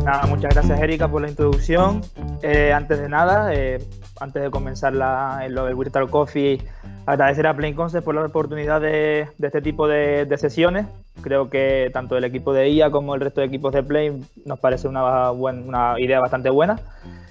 Nada, muchas gracias Erika por la introducción. Antes de nada, antes de comenzar lo del Virtual Coffee, agradecer a Plain Concept por la oportunidad de este tipo de sesiones. Creo que tanto el equipo de IA como el resto de equipos de Plain nos parece una idea bastante buena.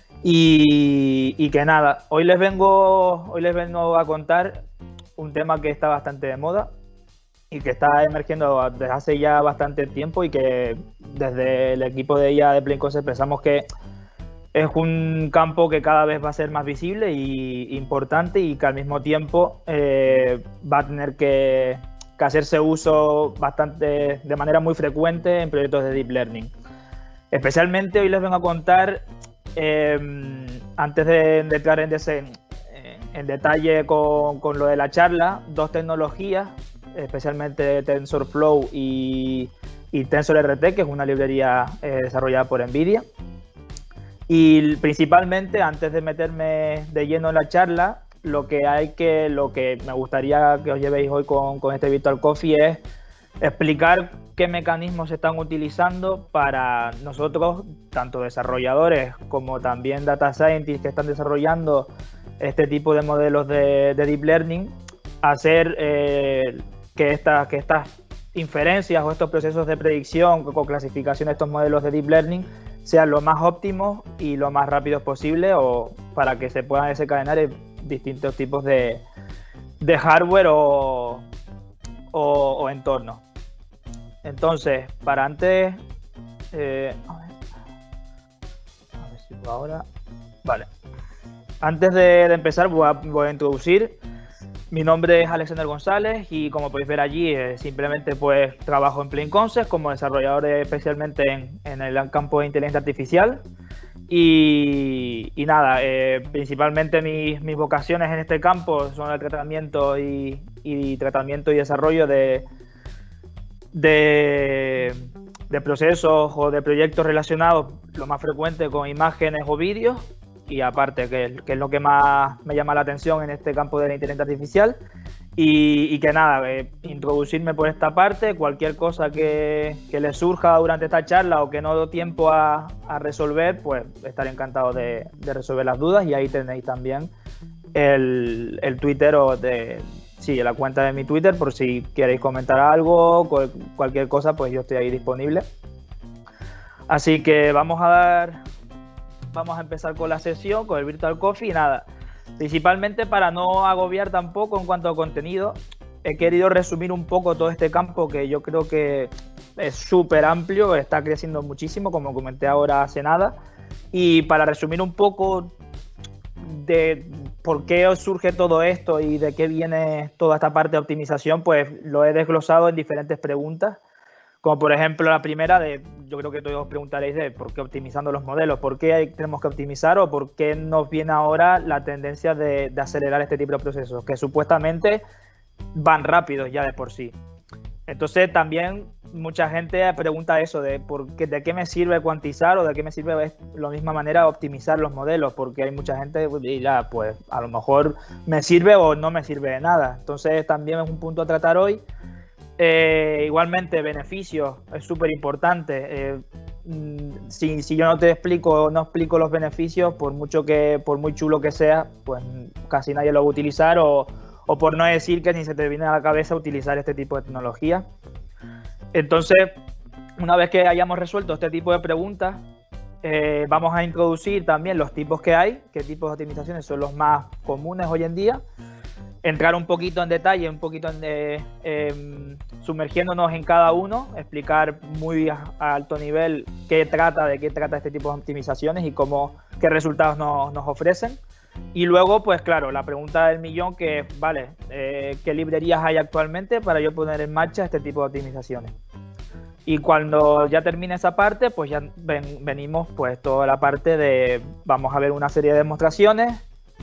Y que nada, hoy les vengo a contar un tema que está bastante de moda y que está emergiendo desde hace ya bastante tiempo, y que desde el equipo de IA de Plain Concept pensamos que es un campo que cada vez va a ser más visible y importante, y que al mismo tiempo va a tener que hacerse uso de manera muy frecuente en proyectos de Deep Learning. Especialmente hoy les vengo a contar, antes de entrar en detalle con lo de la charla, dos tecnologías, especialmente TensorFlow y TensorRT, que es una librería desarrollada por NVIDIA. Y principalmente, antes de meterme de lleno en la charla, lo que me gustaría que os llevéis hoy con este Virtual Coffee es explicar qué mecanismos se están utilizando para nosotros, tanto desarrolladores como también data scientists que están desarrollando este tipo de modelos de Deep Learning, hacer que estas inferencias o estos procesos de predicción o clasificación de estos modelos de Deep Learning sean lo más óptimos y lo más rápidos posible, o para que se puedan desencadenar distintos tipos de hardware o entornos. Entonces, para antes, a ver si puedo ahora. Vale. Antes de empezar, voy a introducir. Mi nombre es Alexander González y, como podéis ver allí, simplemente pues trabajo en Plain Concept como desarrollador, especialmente en el campo de inteligencia artificial. Y nada, principalmente mis vocaciones en este campo son el tratamiento y desarrollo de procesos o de proyectos relacionados, lo más frecuente, con imágenes o vídeos. Y aparte, que es lo que más me llama la atención en este campo de la inteligencia artificial. Y que nada, introducirme por esta parte. Cualquier cosa que les surja durante esta charla o que no doy tiempo a resolver, pues estaré encantado de resolver las dudas. Y ahí tenéis también el Twitter la cuenta de mi Twitter, por si queréis comentar algo, cualquier cosa, pues yo estoy ahí disponible. Así que vamos a empezar con la sesión, con el Virtual Coffee. Y nada, principalmente para no agobiar tampoco en cuanto a contenido, he querido resumir un poco todo este campo, que yo creo que es súper amplio, está creciendo muchísimo, como comenté ahora hace nada. Y para resumir un poco de por qué surge todo esto y de qué viene toda esta parte de optimización, pues lo he desglosado en diferentes preguntas. Como por ejemplo la primera, yo creo que todos os preguntaréis de por qué optimizando los modelos, por qué tenemos que optimizar, o por qué nos viene ahora la tendencia de acelerar este tipo de procesos, que supuestamente van rápidos ya de por sí. Entonces también mucha gente pregunta eso, de qué me sirve cuantizar, o de qué me sirve de la misma manera optimizar los modelos, porque hay mucha gente que dirá, pues a lo mejor me sirve o no me sirve de nada. Entonces también es un punto a tratar hoy. Igualmente, beneficios es súper importante. Si yo no explico los beneficios, por muy chulo que sea, pues casi nadie lo va a utilizar, o por no decir que ni se te viene a la cabeza utilizar este tipo de tecnología. Entonces, una vez que hayamos resuelto este tipo de preguntas, vamos a introducir también los tipos que hay, qué tipos de optimizaciones son los más comunes hoy en día. Entrar un poquito en detalle, sumergiéndonos en cada uno, explicar muy a alto nivel de qué trata este tipo de optimizaciones y qué resultados nos ofrecen. Y luego, pues claro, la pregunta del millón, que es, vale, ¿qué librerías hay actualmente para yo poner en marcha este tipo de optimizaciones? Y cuando ya termine esa parte, pues ya venimos pues toda la parte vamos a ver una serie de demostraciones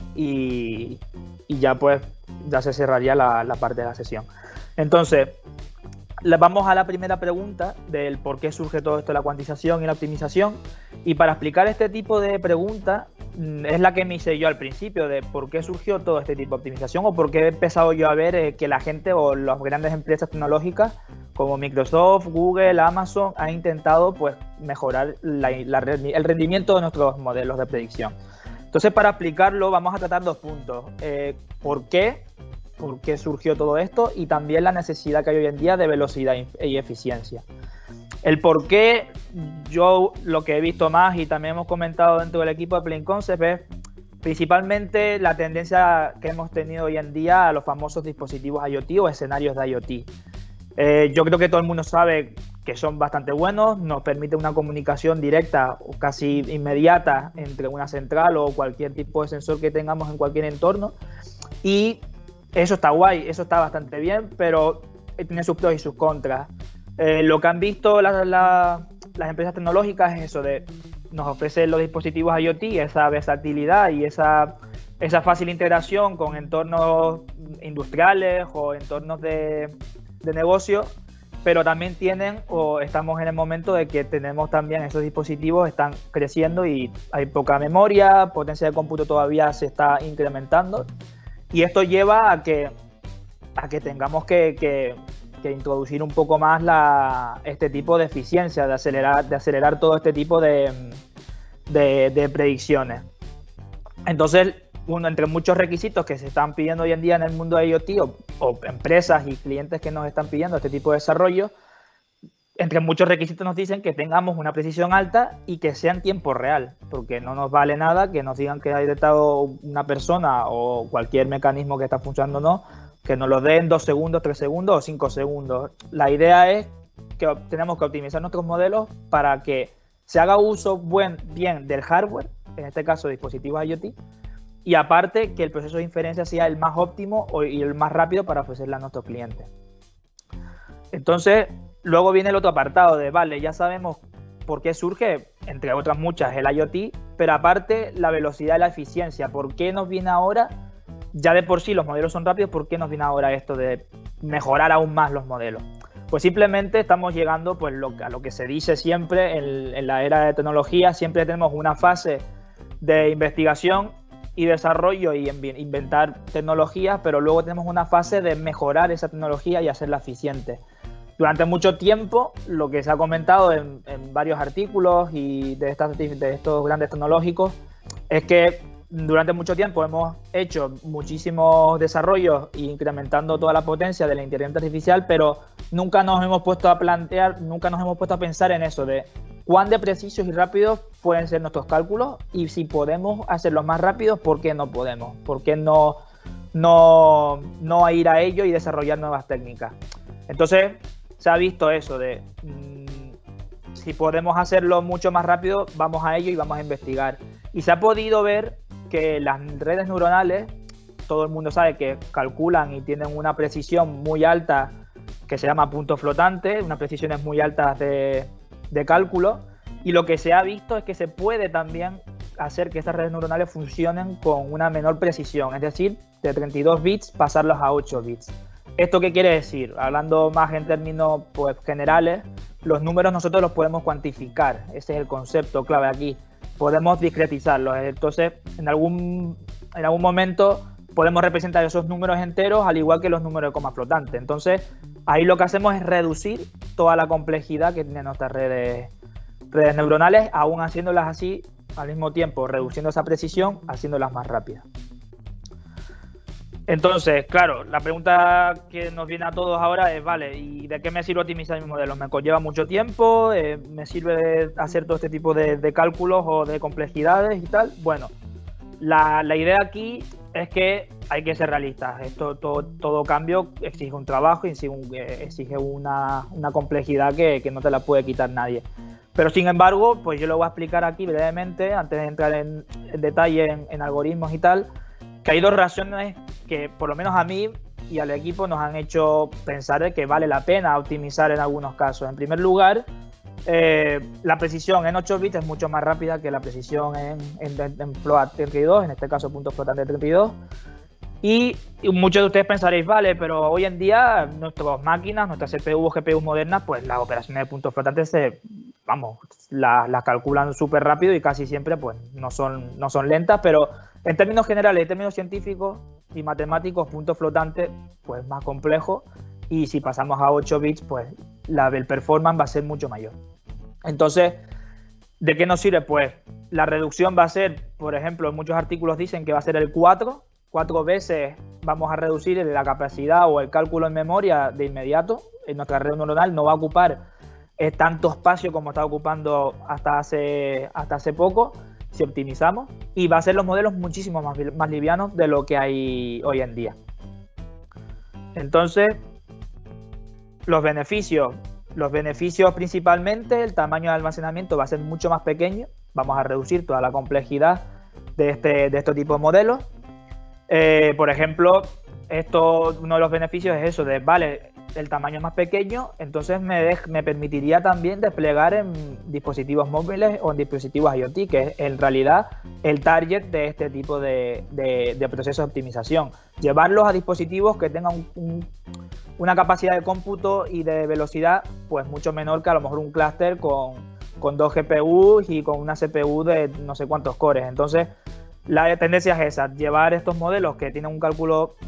y ya pues ya se cerraría la parte de la sesión. Entonces, vamos a la primera pregunta del por qué surge todo esto de la cuantización y la optimización. Y para explicar este tipo de preguntas, es la que me hice yo al principio, de por qué surgió todo este tipo de optimización, o por qué he empezado yo a ver que la gente o las grandes empresas tecnológicas como Microsoft, Google, Amazon han intentado pues mejorar el rendimiento de nuestros modelos de predicción. Entonces, para explicarlo vamos a tratar 2 puntos. ¿Por qué surgió todo esto? Y también la necesidad que hay hoy en día de velocidad y eficiencia. El por qué, yo lo que he visto más y también hemos comentado dentro del equipo de Plain Concept es principalmente la tendencia que hemos tenido hoy en día a los famosos dispositivos IoT o escenarios de IoT. Yo creo que todo el mundo sabe que son bastante buenos, nos permite una comunicación directa o casi inmediata entre una central o cualquier tipo de sensor que tengamos en cualquier entorno, y eso está guay, eso está bastante bien, pero tiene sus pros y sus contras. Lo que han visto las empresas tecnológicas es eso de nos ofrecen los dispositivos IoT, esa versatilidad y esa fácil integración con entornos industriales o entornos de negocio, pero también estamos en el momento de que tenemos también esos dispositivos, están creciendo y hay poca memoria, potencia de cómputo todavía se está incrementando, y esto lleva a que tengamos que introducir un poco más este tipo de eficiencia, de acelerar todo este tipo de predicciones. Entonces, entre muchos requisitos que se están pidiendo hoy en día en el mundo de IoT o empresas y clientes que nos están pidiendo este tipo de desarrollo, entre muchos requisitos nos dicen que tengamos una precisión alta y que sea en tiempo real, porque no nos vale nada que nos digan que ha detectado una persona o cualquier mecanismo que está funcionando o no, que nos lo den 2 segundos, 3 segundos o 5 segundos. La idea es que tenemos que optimizar nuestros modelos para que se haga uso bien del hardware, en este caso dispositivos IoT, y aparte que el proceso de inferencia sea el más óptimo y el más rápido para ofrecerle a nuestros clientes. Entonces, luego viene el otro apartado de, vale, ya sabemos por qué surge, entre otras muchas, el IoT, pero aparte la velocidad y la eficiencia. ¿Por qué nos viene ahora? Ya de por sí los modelos son rápidos, ¿por qué nos viene ahora esto de mejorar aún más los modelos? Pues simplemente estamos llegando pues, a lo que se dice siempre en la era de tecnología. Siempre tenemos una fase de investigación y desarrollo y inventar tecnologías, pero luego tenemos una fase de mejorar esa tecnología y hacerla eficiente. Durante mucho tiempo, lo que se ha comentado en varios artículos y de estos grandes tecnológicos es que durante mucho tiempo hemos hecho muchísimos desarrollos e incrementando toda la potencia de la inteligencia artificial, pero nunca nos hemos puesto a pensar en eso de cuán de precisos y rápidos pueden ser nuestros cálculos, y si podemos hacerlos más rápidos, ¿por qué no podemos? ¿Por qué no ir a ello y desarrollar nuevas técnicas? Entonces se ha visto eso de si podemos hacerlo mucho más rápido, vamos a ello y vamos a investigar. Y se ha podido ver que las redes neuronales, todo el mundo sabe que calculan y tienen una precisión muy alta que se llama punto flotante, unas precisiones muy altas de cálculo, y lo que se ha visto es que se puede también hacer que estas redes neuronales funcionen con una menor precisión, es decir, de 32 bits pasarlos a 8 bits. ¿Esto qué quiere decir? Hablando más en términos pues, generales, los números nosotros los podemos cuantificar, ese es el concepto clave aquí, podemos discretizarlos, entonces en algún momento podemos representar esos números enteros al igual que los números de coma flotante. Entonces ahí lo que hacemos es reducir toda la complejidad que tienen nuestras redes neuronales, aún haciéndolas así al mismo tiempo, reduciendo esa precisión, haciéndolas más rápidas. Entonces, claro, la pregunta que nos viene a todos ahora es, vale, ¿y de qué me sirve optimizar mi modelo? ¿Me conlleva mucho tiempo? ¿Me sirve hacer todo este tipo de cálculos o de complejidades y tal? Bueno, la idea aquí es que hay que ser realistas. Todo cambio exige un trabajo y exige una complejidad que no te la puede quitar nadie. Pero sin embargo, pues yo lo voy a explicar aquí brevemente, antes de entrar en detalle en algoritmos y tal, que hay 2 razones que por lo menos a mí y al equipo nos han hecho pensar de que vale la pena optimizar en algunos casos. En primer lugar, la precisión en 8 bits es mucho más rápida que la precisión en float 32, en este caso punto flotante 32. Y muchos de ustedes pensaréis, vale, pero hoy en día nuestras máquinas, nuestras CPU o GPU modernas, pues las operaciones de puntos flotantes las calculan súper rápido y casi siempre pues no son lentas, pero en términos generales, en términos científicos y matemáticos, punto flotante pues más complejo, y si pasamos a 8 bits pues el performance va a ser mucho mayor. Entonces, ¿de qué nos sirve? Pues la reducción va a ser, por ejemplo, muchos artículos dicen que va a ser el 4 veces vamos a reducir la capacidad o el cálculo en memoria de inmediato. En nuestra red neuronal no va a ocupar tanto espacio como está ocupando hasta hace poco, si optimizamos, y va a ser los modelos muchísimo más livianos de lo que hay hoy en día. Entonces, los beneficios principalmente, el tamaño de almacenamiento va a ser mucho más pequeño, vamos a reducir toda la complejidad de este tipo de modelos. Por ejemplo, uno de los beneficios es eso, vale, el tamaño es más pequeño, entonces me permitiría también desplegar en dispositivos móviles o en dispositivos IoT, que es en realidad el target de este tipo de procesos de optimización. Llevarlos a dispositivos que tengan una capacidad de cómputo y de velocidad pues mucho menor que a lo mejor un clúster con 2 GPUs y con una CPU de no sé cuántos cores. Entonces, la tendencia es esa, llevar estos modelos que tienen un cálculo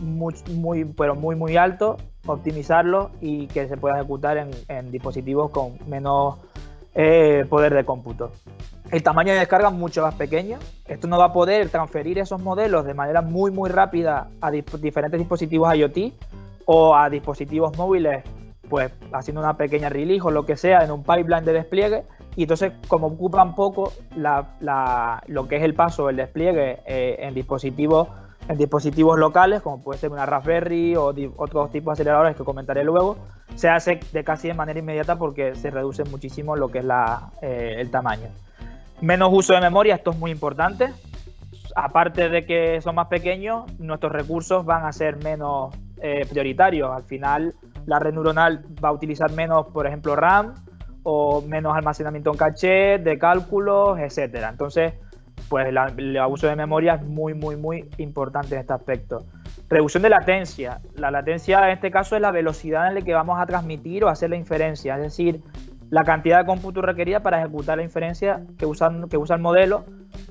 muy alto, optimizarlos y que se pueda ejecutar en dispositivos con menos poder de cómputo. El tamaño de descarga es mucho más pequeño. Esto nos va a poder transferir esos modelos de manera muy rápida a diferentes dispositivos IoT o a dispositivos móviles, pues haciendo una pequeña release o lo que sea en un pipeline de despliegue. Y entonces, como ocupan poco lo que es el paso, el despliegue en dispositivos locales, como puede ser una Raspberry o otros tipos de aceleradores que comentaré luego, se hace casi de manera inmediata porque se reduce muchísimo lo que es el tamaño. Menos uso de memoria, esto es muy importante. Aparte de que son más pequeños, nuestros recursos van a ser menos prioritarios. Al final, la red neuronal va a utilizar menos, por ejemplo, RAM, o menos almacenamiento en caché, de cálculos, etcétera. Entonces, pues el uso de memoria es muy importante en este aspecto. Reducción de latencia. La latencia en este caso es la velocidad en la que vamos a transmitir o hacer la inferencia, es decir, la cantidad de cómputo requerida para ejecutar la inferencia que usa el modelo.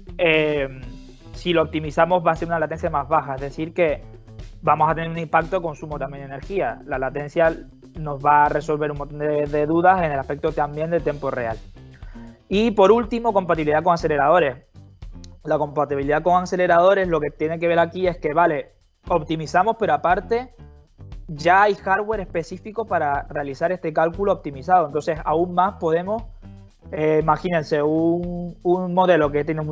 Si lo optimizamos va a ser una latencia más baja, es decir que vamos a tener un impacto de consumo también de energía. La latencia nos va a resolver un montón de dudas en el aspecto también de tiempo real. Y por último, compatibilidad con aceleradores. La compatibilidad con aceleradores, lo que tiene que ver aquí es que, vale, optimizamos, pero aparte ya hay hardware específico para realizar este cálculo optimizado. Entonces, aún más podemos, imagínense, un modelo que tiene un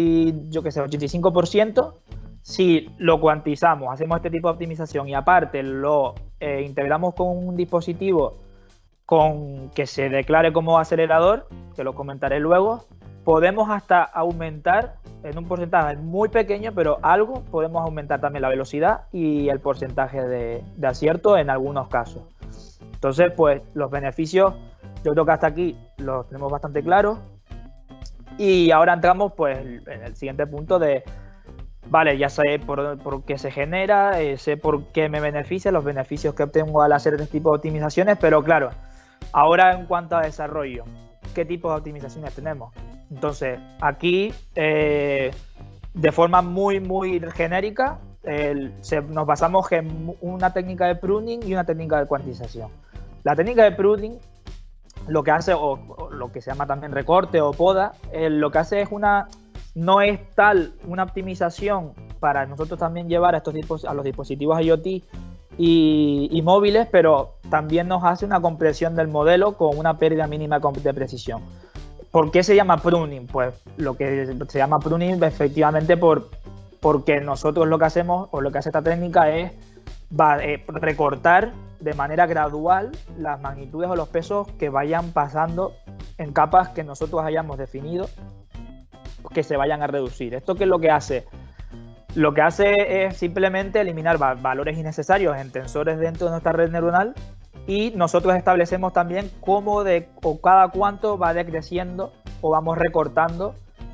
85%, si lo cuantizamos, hacemos este tipo de optimización y aparte lo integramos con un dispositivo que se declare como acelerador, que lo comentaré luego, podemos hasta aumentar en un porcentaje muy pequeño, pero algo, podemos aumentar también la velocidad y el porcentaje de acierto en algunos casos. Entonces, pues los beneficios, yo creo que hasta aquí los tenemos bastante claros. Y ahora entramos pues en el siguiente punto de, vale, ya sé por qué se genera, sé por qué me beneficia, los beneficios que obtengo al hacer este tipo de optimizaciones, pero claro, ahora en cuanto a desarrollo, ¿qué tipo de optimizaciones tenemos? Entonces, aquí, de forma muy genérica, nos basamos en una técnica de pruning y una técnica de cuantización. La técnica de pruning, lo que hace, o lo que se llama también recorte o poda, lo que hace es no es tal una optimización para nosotros también llevar a los dispositivos IoT y móviles, pero también nos hace una compresión del modelo con una pérdida mínima de precisión. ¿Por qué se llama pruning? Pues lo que se llama pruning efectivamente porque nosotros lo que hacemos, o lo que hace esta técnica es recortar de manera gradual las magnitudes o los pesos que vayan pasando en capas que nosotros hayamos definido que se vayan a reducir. ¿Esto qué es lo que hace? Lo que hace es simplemente eliminar valores innecesarios en tensores dentro de nuestra red neuronal, y nosotros establecemos también cómo o cada cuánto va decreciendo o vamos recortando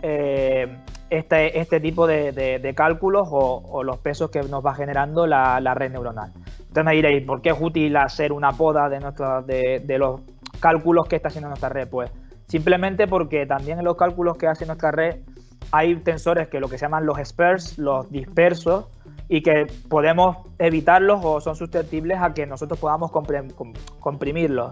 este tipo de cálculos o los pesos que nos va generando la red neuronal. Entonces me diréis, ¿por qué es útil hacer una poda de los cálculos que está haciendo nuestra red? Pues simplemente porque también en los cálculos que hace nuestra red hay tensores que lo que se llaman los spares, los dispersos, y que podemos evitarlos o son susceptibles a que nosotros podamos comprimirlos.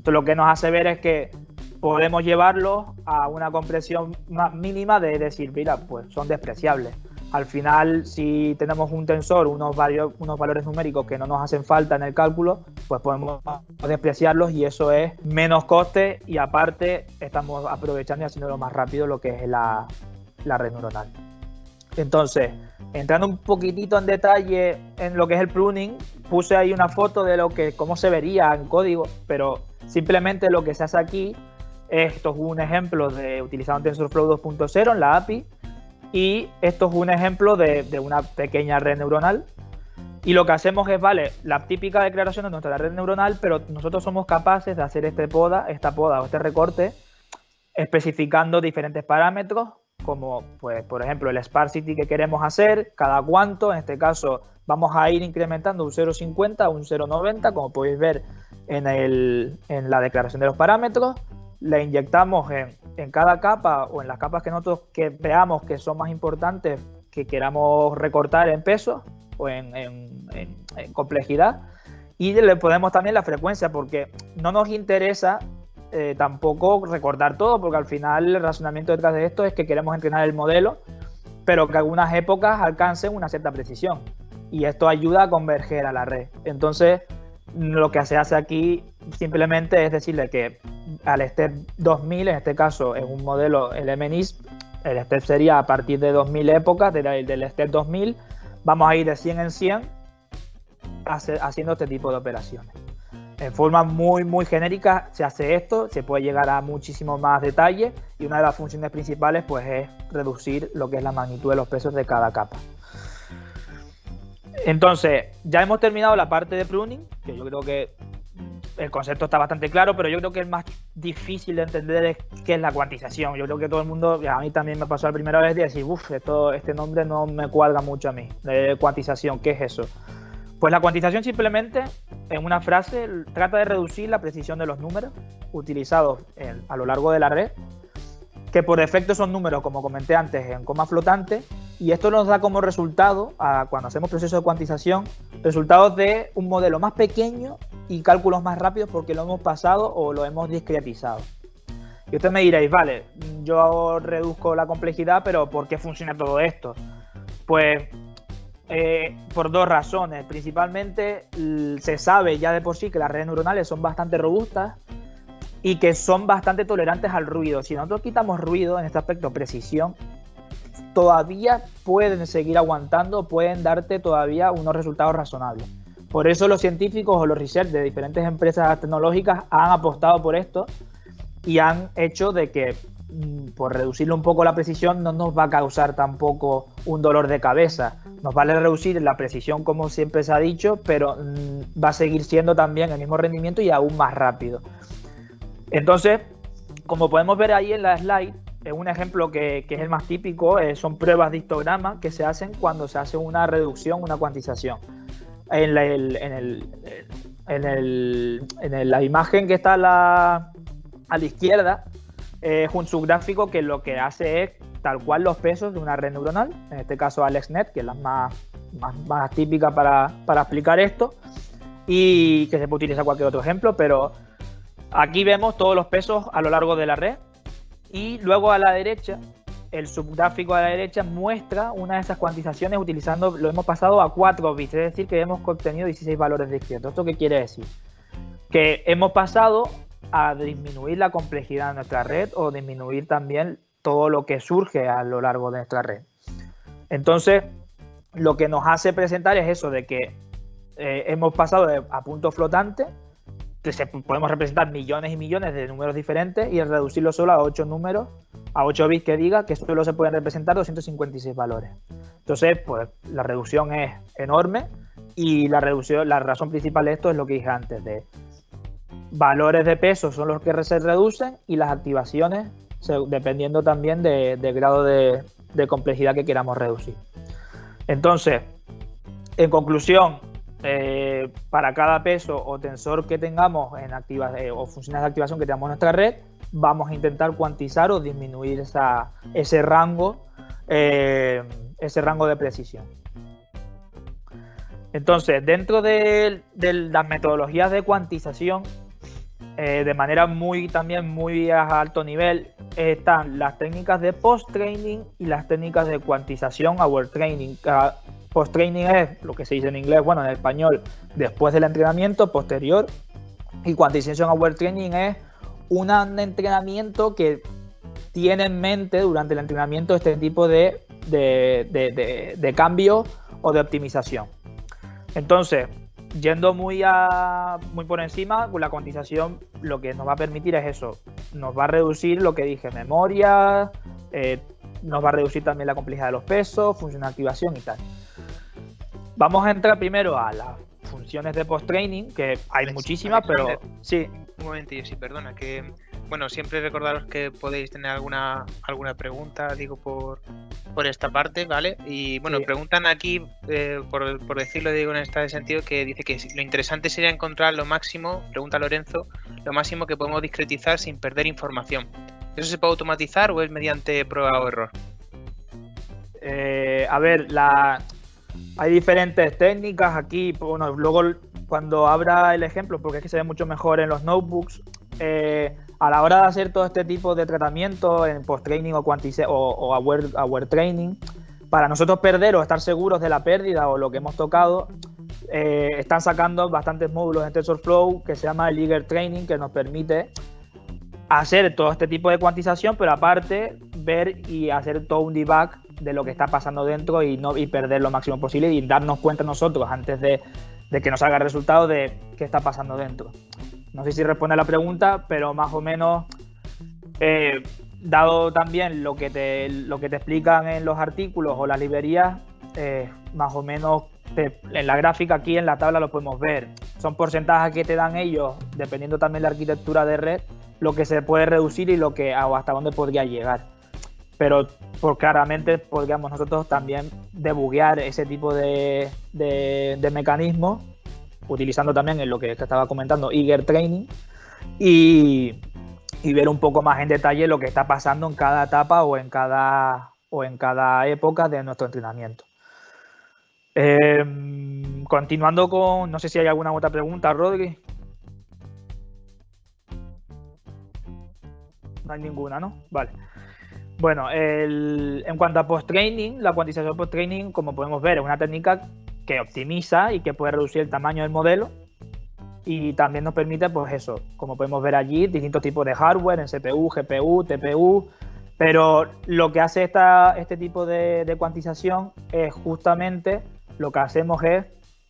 Esto lo que nos hace ver es que podemos llevarlos a una compresión más mínima de decir, mira, pues son despreciables. Al final, si tenemos un tensor, unos valores numéricos que no nos hacen falta en el cálculo, pues podemos despreciarlos y eso es menos coste y aparte estamos aprovechando y haciéndolo más rápido lo que es la red neuronal. Entonces, entrando un poquitito en detalle en lo que es el pruning, puse ahí una foto de cómo se vería en código, pero simplemente lo que se hace aquí, esto es un ejemplo de utilizando TensorFlow 2.0 en la API y esto es un ejemplo de una pequeña red neuronal. Y lo que hacemos es, vale, la típica declaración de nuestra red neuronal, pero nosotros somos capaces de hacer esta poda o este recorte especificando diferentes parámetros, como pues por ejemplo el sparsity que queremos hacer, cada cuánto, en este caso vamos a ir incrementando un 0.50 a un 0.90, como podéis ver en la declaración de los parámetros, le inyectamos en cada capa o en las capas que nosotros veamos que son más importantes, que queramos recortar en peso o en complejidad, y le ponemos también la frecuencia, porque no nos interesa tampoco recortar todo, porque al final el razonamiento detrás de esto es que queremos entrenar el modelo, pero que algunas épocas alcancen una cierta precisión y esto ayuda a converger a la red. Entonces lo que se hace aquí simplemente es decirle que al step 2000, en este caso en un modelo el MNISP, el step sería a partir de 2000 épocas, del step 2000 vamos a ir de 100 en 100 haciendo este tipo de operaciones. En forma muy genérica se hace esto, se puede llegar a muchísimo más detalle y una de las funciones principales pues es reducir lo que es la magnitud de los pesos de cada capa. Entonces, ya hemos terminado la parte de pruning, que yo creo que el concepto está bastante claro, pero yo creo que el más difícil de entender es qué es la cuantización. Yo creo que todo el mundo, a mí también me pasó la primera vez de decir, este nombre no me cuadra mucho a mí, de cuantización, ¿qué es eso? Pues la cuantización simplemente, en una frase, trata de reducir la precisión de los números utilizados a lo largo de la red, que por defecto son números, como comenté antes, en coma flotante, y esto nos da como resultado, cuando hacemos procesos de cuantización, resultados de un modelo más pequeño y cálculos más rápidos porque lo hemos pasado o lo hemos discretizado. Y ustedes me diréis, vale, yo reduzco la complejidad, pero ¿por qué funciona todo esto? Pues por dos razones. Principalmente se sabe ya de por sí que las redes neuronales son bastante robustas y que son bastante tolerantes al ruido. Si nosotros quitamos ruido, en este aspecto precisión, todavía pueden seguir aguantando, pueden darte todavía unos resultados razonables. Por eso los científicos o los research de diferentes empresas tecnológicas han apostado por esto y han hecho de que por reducirle un poco la precisión no nos va a causar tampoco un dolor de cabeza. Nos vale reducir la precisión como siempre se ha dicho, pero va a seguir siendo también el mismo rendimiento y aún más rápido. Entonces, como podemos ver ahí en la slide, es un ejemplo que es el más típico, son pruebas de histograma que se hacen cuando se hace una reducción, una cuantización. En la imagen que está a la izquierda, es un subgráfico que lo que hace es tal cual los pesos de una red neuronal, en este caso AlexNet, que es la más típica para explicar esto, y que se puede utilizar cualquier otro ejemplo, pero aquí vemos todos los pesos a lo largo de la red, y luego a la derecha, el subgráfico a la derecha muestra una de esas cuantizaciones utilizando, lo hemos pasado a 4 bits, es decir, que hemos obtenido 16 valores discretos. ¿Esto qué quiere decir? Que hemos pasado a disminuir la complejidad de nuestra red o disminuir también todo lo que surge a lo largo de nuestra red. Entonces, lo que nos hace presentar es eso, de que hemos pasado a punto flotante, podemos representar millones y millones de números diferentes y reducirlo solo a 8 números, a 8 bits que diga que solo se pueden representar 256 valores. Entonces, pues la reducción es enorme y la razón principal de esto es lo que dije antes, de valores de peso son los que se reducen y las activaciones dependiendo también del grado de complejidad que queramos reducir. Entonces, en conclusión, para cada peso o tensor que tengamos o funciones de activación que tengamos en nuestra red, vamos a intentar cuantizar o disminuir ese rango de precisión. Entonces, dentro de las metodologías de cuantización, de manera también muy a alto nivel, están las técnicas de post-training y las técnicas de cuantización aware training. Post-training es lo que se dice en inglés, bueno, en español, después del entrenamiento, posterior. Y quantization aware training es un entrenamiento que tiene en mente durante el entrenamiento este tipo de cambio o de optimización. Entonces, yendo muy por encima, con la cuantización lo que nos va a permitir es eso, nos va a reducir lo que dije, memoria, nos va a reducir también la complejidad de los pesos, función de activación y tal. Vamos a entrar primero a las funciones de post-training, que hay muchísimas, pero sí. Un momentillo, sí, perdona, que bueno, siempre recordaros que podéis tener alguna pregunta, digo, por esta parte, ¿vale? Y bueno, sí. Preguntan aquí, por decirlo, digo, en este sentido, que dice que lo interesante sería encontrar lo máximo, pregunta Lorenzo, lo máximo que podemos discretizar sin perder información. ¿Eso se puede automatizar o es mediante prueba o error? A ver, hay diferentes técnicas aquí, bueno, luego cuando abra el ejemplo, porque es que se ve mucho mejor en los notebooks, a la hora de hacer todo este tipo de tratamiento en post-training o aware training, para nosotros perder o estar seguros de la pérdida o lo que hemos tocado, están sacando bastantes módulos en TensorFlow que se llama el Eager Training, que nos permite hacer todo este tipo de cuantización, pero aparte ver y hacer todo un debug de lo que está pasando dentro y perder lo máximo posible y darnos cuenta nosotros antes de que nos salga el resultado de qué está pasando dentro. No sé si responde a la pregunta, pero más o menos, dado también lo que te explican en los artículos o las librerías, más o menos en la gráfica aquí en la tabla lo podemos ver. Son porcentajes que te dan ellos, dependiendo también de la arquitectura de red, lo que se puede reducir y o hasta dónde podría llegar. Pero claramente podríamos nosotros también debuguear ese tipo de mecanismos, utilizando también en lo que estaba comentando, Eager Training, y ver un poco más en detalle lo que está pasando en cada etapa o en cada época de nuestro entrenamiento. Continuando con, no sé si hay alguna otra pregunta, Rodri. No hay ninguna, ¿no? Vale. Bueno, en cuanto a post-training, la cuantización post-training, como podemos ver, es una técnica que optimiza y que puede reducir el tamaño del modelo y también nos permite, pues eso, como podemos ver allí, distintos tipos de hardware en CPU, GPU, TPU, pero lo que hace este tipo de cuantización es justamente lo que hacemos es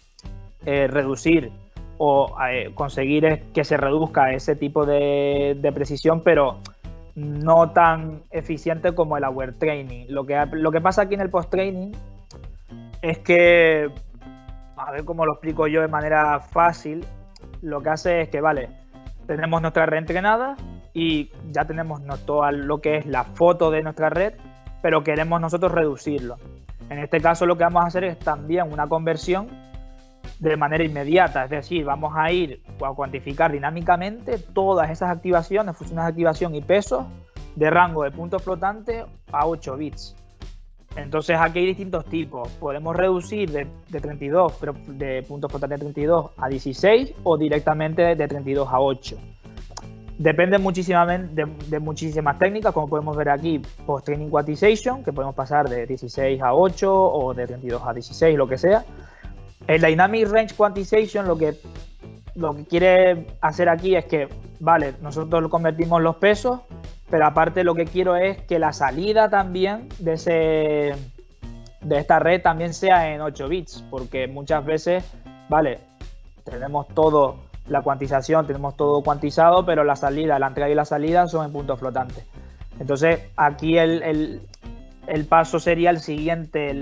reducir o conseguir que se reduzca ese tipo de precisión, pero no tan eficiente como el aware training. Lo que pasa aquí en el post-training es que, a ver cómo lo explico yo de manera fácil, lo que hace es que, vale, tenemos nuestra red entrenada y ya tenemos todo lo que es la foto de nuestra red, pero queremos nosotros reducirlo. En este caso lo que vamos a hacer es también una conversión de manera inmediata, es decir, vamos a ir a cuantificar dinámicamente todas esas activaciones, funciones de activación y pesos de rango de puntos flotantes a 8 bits. Entonces aquí hay distintos tipos, podemos reducir de 32, pero de puntos flotantes de 32 a 16 o directamente de 32 a 8. Depende de muchísimas técnicas, como podemos ver aquí, post-training quantization, que podemos pasar de 16 a 8 o de 32 a 16, lo que sea. El Dynamic Range Quantization lo que quiere hacer aquí es que, vale, nosotros convertimos los pesos, pero aparte lo que quiero es que la salida también de esta red también sea en 8 bits, porque muchas veces, vale, tenemos todo, la cuantización, tenemos todo cuantizado, pero la entrada y la salida son en puntos flotantes. Entonces aquí el paso sería el siguiente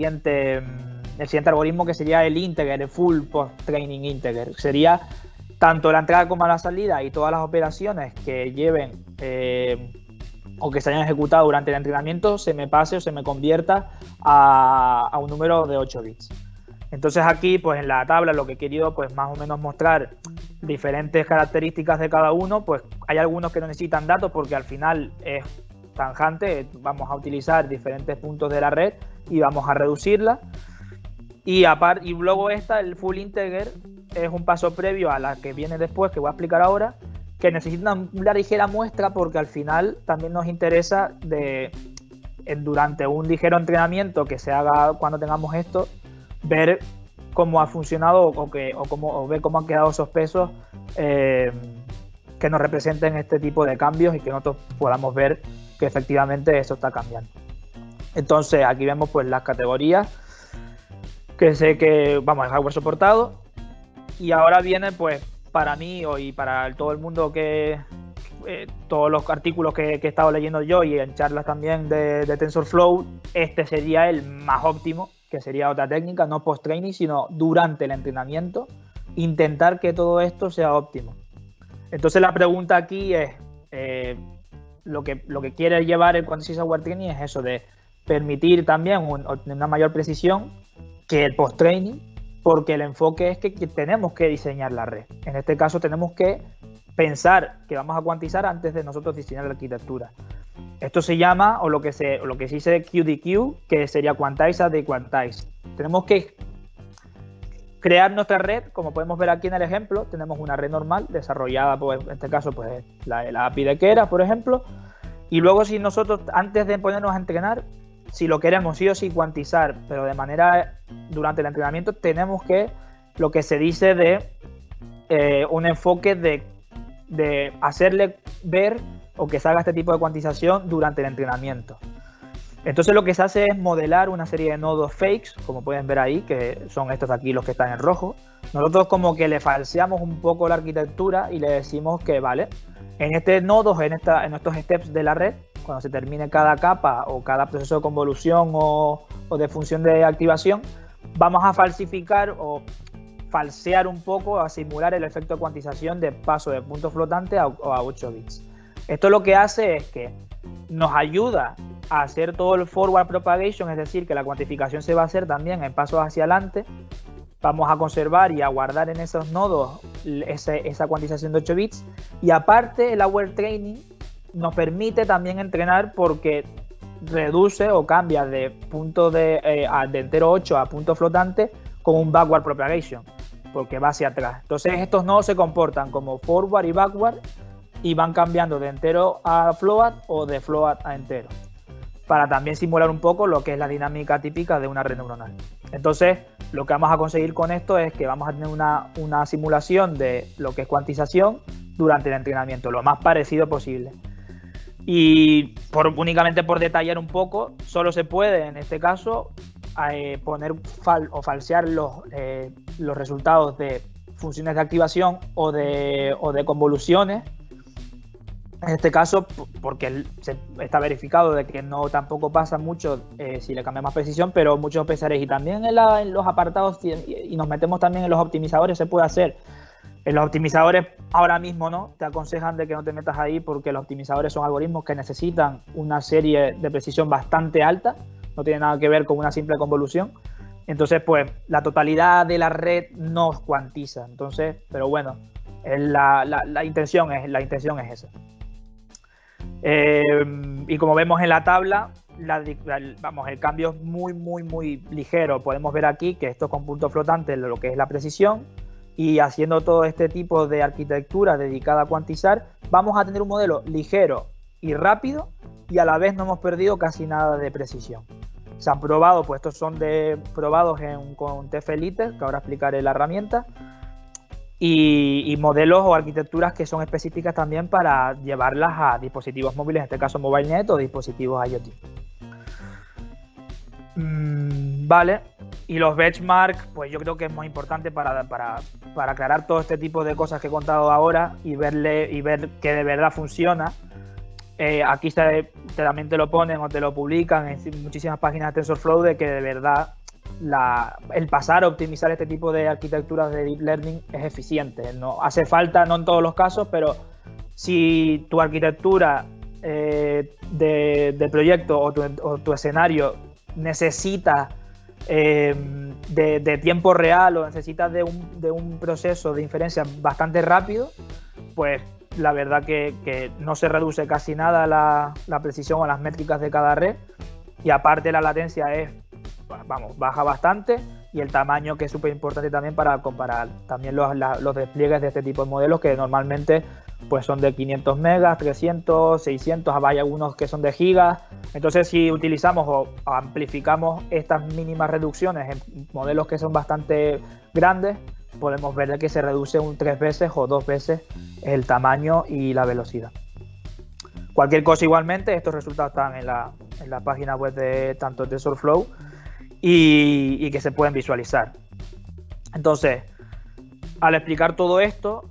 algoritmo, que sería el integer, el full post-training integer. Sería tanto la entrada como la salida y todas las operaciones que lleven o que se hayan ejecutado durante el entrenamiento se me pase o se me convierta a un número de 8 bits. Entonces aquí, pues en la tabla lo que he querido, pues más o menos mostrar diferentes características de cada uno. Pues hay algunos que no necesitan datos porque al final es tanjante, vamos a utilizar diferentes puntos de la red y vamos a reducirla. Y luego el full integer es un paso previo a la que viene después, que voy a explicar ahora, que necesitan una ligera muestra, porque al final también nos interesa durante un ligero entrenamiento que se haga cuando tengamos esto, ver cómo ha funcionado o ver cómo han quedado esos pesos que nos representen este tipo de cambios y que nosotros podamos ver que efectivamente eso está cambiando. Entonces aquí vemos pues las categorías que sé que vamos a hardware soportado, y ahora viene pues para mí y para todo el mundo que todos los artículos que he estado leyendo yo y en charlas también de TensorFlow, este sería el más óptimo, que sería otra técnica, no post-training, sino durante el entrenamiento, intentar que todo esto sea óptimo. Entonces la pregunta aquí es, lo que quiere llevar el Quantized Software Training es eso, de permitir también una mayor precisión que el post-training, porque el enfoque es que tenemos que diseñar la red. En este caso tenemos que pensar que vamos a cuantizar antes de nosotros diseñar la arquitectura. Esto se llama, o lo que se dice QDQ, que sería Quantize as they Quantize. Tenemos que crear nuestra red, como podemos ver aquí en el ejemplo. Tenemos una red normal desarrollada, pues, en este caso, pues la API de Keras, por ejemplo. Y luego, si nosotros, antes de ponernos a entrenar, si lo queremos sí o sí cuantizar, pero de manera durante el entrenamiento, tenemos que, lo que se dice de un enfoque de hacerle ver o que se haga este tipo de cuantización durante el entrenamiento. Entonces lo que se hace es modelar una serie de nodos fakes, como pueden ver ahí, que son estos de aquí los que están en rojo. Nosotros como que le falseamos un poco la arquitectura y le decimos que, vale, en estos nodos, en estos steps de la red, cuando se termine cada capa o cada proceso de convolución o de función de activación, vamos a falsificar o falsear un poco, a simular el efecto de cuantización de paso de punto flotante a 8 bits. Esto lo que hace es que nos ayuda a hacer todo el forward propagation, es decir, que la cuantificación se va a hacer también en pasos hacia adelante. Vamos a conservar y a guardar en esos nodos esa cuantización de 8 bits. Y aparte, el Aware Training nos permite también entrenar, porque reduce o cambia de punto de entero 8 a punto flotante con un backward propagation, porque va hacia atrás. Entonces estos nodos se comportan como forward y backward y van cambiando de entero a float o de float a entero, para también simular un poco lo que es la dinámica típica de una red neuronal. Entonces lo que vamos a conseguir con esto es que vamos a tener una simulación de lo que es cuantización durante el entrenamiento, lo más parecido posible. Y únicamente por detallar un poco, solo se puede en este caso poner o falsear los resultados de funciones de activación o de convoluciones. En este caso, porque está verificado de que no tampoco pasa mucho si le cambiamos precisión, pero muchos pesares, y también en los apartados, y nos metemos también en los optimizadores, se puede hacer. En los optimizadores ahora mismo no, te aconsejan de que no te metas ahí, porque los optimizadores son algoritmos que necesitan una serie de precisión bastante alta, no tiene nada que ver con una simple convolución. Entonces, pues, la totalidad de la red no cuantiza. Entonces, pero bueno, la intención es esa. Y como vemos en la tabla, el cambio es muy ligero. Podemos ver aquí que esto con punto flotante, lo que es la precisión, y haciendo todo este tipo de arquitectura dedicada a cuantizar, vamos a tener un modelo ligero y rápido, y a la vez no hemos perdido casi nada de precisión. Se han probado, pues estos son probados con TF-Lite, que ahora explicaré la herramienta, y modelos o arquitecturas que son específicas también para llevarlas a dispositivos móviles, en este caso MobileNet o dispositivos IoT. Vale, y los benchmarks, pues yo creo que es muy importante para aclarar todo este tipo de cosas que he contado ahora y ver que de verdad funciona. Aquí también te lo ponen o te lo publican en muchísimas páginas de TensorFlow, de que de verdad el pasar a optimizar este tipo de arquitecturas de Deep Learning es eficiente. No hace falta, no en todos los casos, pero si tu arquitectura de proyecto o tu escenario necesita de tiempo real, o necesita de un proceso de inferencia bastante rápido, pues la verdad que no se reduce casi nada la precisión o las métricas de cada red, y aparte la latencia baja bastante, y el tamaño, que es súper importante también para comparar también los despliegues de este tipo de modelos, que normalmente pues son de 500 megas, 300, 600, hay algunos que son de gigas. Entonces, si utilizamos o amplificamos estas mínimas reducciones en modelos que son bastante grandes, podemos ver que se reduce 3 veces o 2 veces el tamaño y la velocidad. Cualquier cosa igualmente, estos resultados están en la página web de tanto TensorFlow y que se pueden visualizar. Entonces, al explicar todo esto,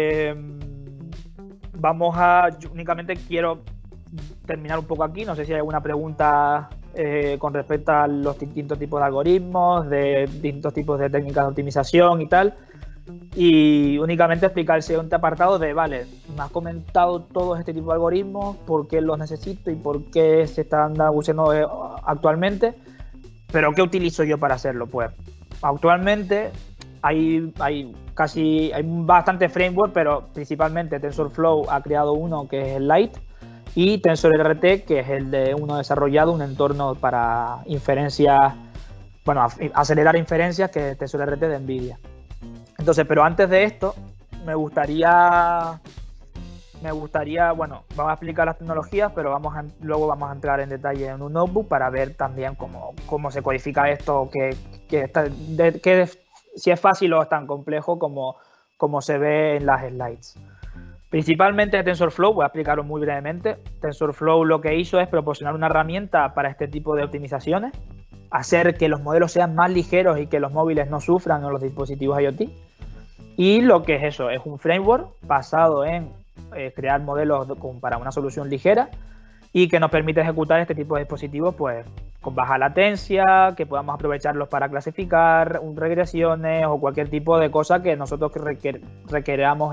yo únicamente quiero terminar un poco aquí. No sé si hay alguna pregunta con respecto a los distintos tipos de algoritmos, de distintos tipos de técnicas de optimización y tal. Y únicamente explicar el siguiente apartado de, vale, me has comentado todo este tipo de algoritmos, por qué los necesito y por qué se están usando actualmente, pero ¿qué utilizo yo para hacerlo? Pues actualmente hay bastante framework, pero principalmente TensorFlow ha creado uno que es el Lite y TensorRT, que es el de uno desarrollado, un entorno para inferencias, bueno, acelerar inferencias, que es TensorRT de NVIDIA. Entonces, pero antes de esto, me gustaría, bueno, vamos a explicar las tecnologías, pero luego vamos a entrar en detalle en un notebook para ver también cómo se codifica esto, si es fácil o es tan complejo como se ve en las slides. Principalmente TensorFlow, voy a explicarlo muy brevemente. TensorFlow lo que hizo es proporcionar una herramienta para este tipo de optimizaciones, hacer que los modelos sean más ligeros y que los móviles no sufran en los dispositivos IoT. Y lo que es eso, es un framework basado en crear modelos para una solución ligera y que nos permite ejecutar este tipo de dispositivos pues con baja latencia, que podamos aprovecharlos para clasificar regresiones o cualquier tipo de cosa que nosotros requeramos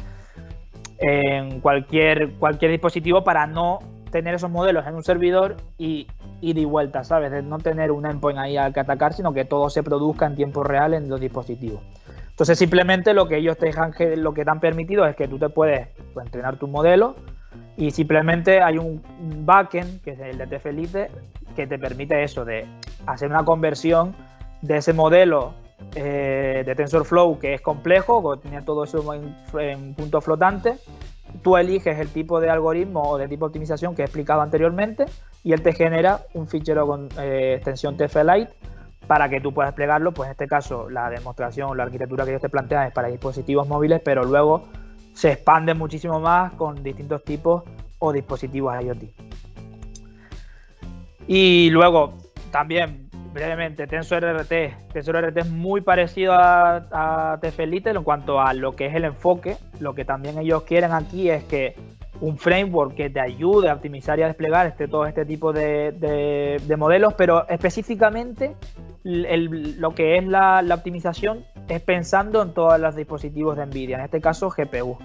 en cualquier dispositivo, para no tener esos modelos en un servidor y ida y vuelta, ¿sabes? De no tener un endpoint ahí al que atacar, sino que todo se produzca en tiempo real en los dispositivos. Entonces, simplemente lo que ellos te han permitido es que tú te puedes entrenar tu modelo y simplemente hay un backend, que es el de TF-Lite, que te permite eso, de hacer una conversión de ese modelo de TensorFlow, que es complejo, que tiene todo eso en punto flotante. Tú eliges el tipo de algoritmo o de tipo de optimización que he explicado anteriormente y él te genera un fichero con extensión TF-Lite para que tú puedas desplegarlo. Pues en este caso la demostración, la arquitectura que ellos te plantean es para dispositivos móviles, pero luego se expande muchísimo más con distintos tipos o dispositivos IoT. Y luego también brevemente TensorRT es muy parecido a TF-Lite en cuanto a lo que es el enfoque. Lo que también ellos quieren aquí es que un framework que te ayude a optimizar y a desplegar todo este tipo de modelos, pero específicamente lo que es la optimización es pensando en todos los dispositivos de NVIDIA, en este caso GPU.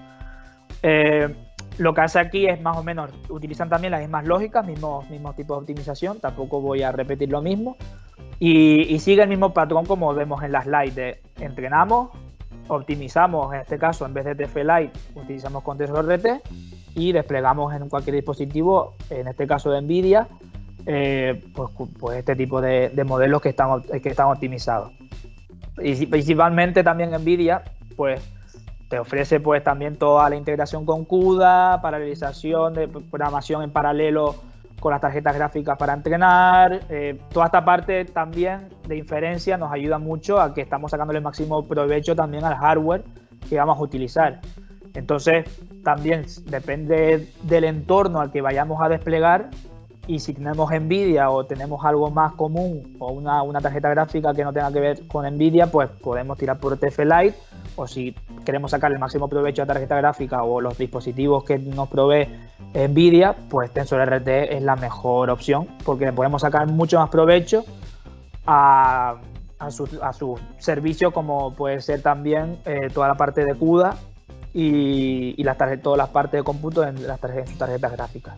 Lo que hace aquí es más o menos, utilizan también las mismas lógicas, mismos tipos de optimización, tampoco voy a repetir lo mismo, y sigue el mismo patrón como vemos en las slides de entrenamos, optimizamos, en este caso en vez de TF-Lite utilizamos con TensorRT y desplegamos en cualquier dispositivo, en este caso de NVIDIA, pues este tipo de modelos que están optimizados. Y principalmente también NVIDIA pues te ofrece pues también toda la integración con CUDA, paralelización de programación en paralelo con las tarjetas gráficas para entrenar. Toda esta parte también de inferencia nos ayuda mucho a que estamos sacándole el máximo provecho también al hardware que vamos a utilizar. Entonces también depende del entorno al que vayamos a desplegar, y si tenemos NVIDIA o tenemos algo más común o una tarjeta gráfica que no tenga que ver con NVIDIA, pues podemos tirar por TF-Lite, o si queremos sacar el máximo provecho a la tarjeta gráfica o los dispositivos que nos provee NVIDIA, pues TensorRT es la mejor opción porque le podemos sacar mucho más provecho a su servicio, como puede ser también toda la parte de CUDA y todas las partes de cómputo en sus tarjetas gráficas.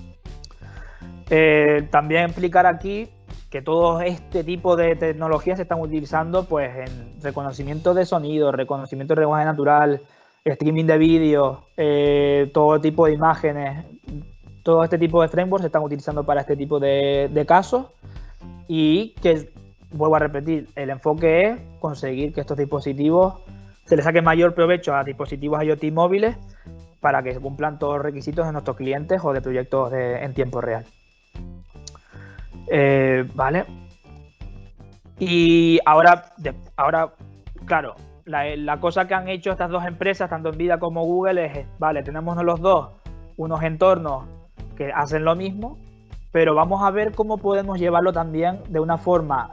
También explicar aquí que todo este tipo de tecnologías se están utilizando pues en reconocimiento de sonido, reconocimiento de lenguaje natural, streaming de vídeo, todo tipo de imágenes. Todo este tipo de frameworks se están utilizando para este tipo de casos, y que, vuelvo a repetir, el enfoque es conseguir que estos dispositivos se les saque mayor provecho a dispositivos IoT móviles para que se cumplan todos los requisitos de nuestros clientes o de proyectos en tiempo real. Vale. Y ahora claro, la cosa que han hecho estas dos empresas, tanto Nvidia como Google, es, vale, tenemos los dos unos entornos que hacen lo mismo, pero vamos a ver cómo podemos llevarlo también de una forma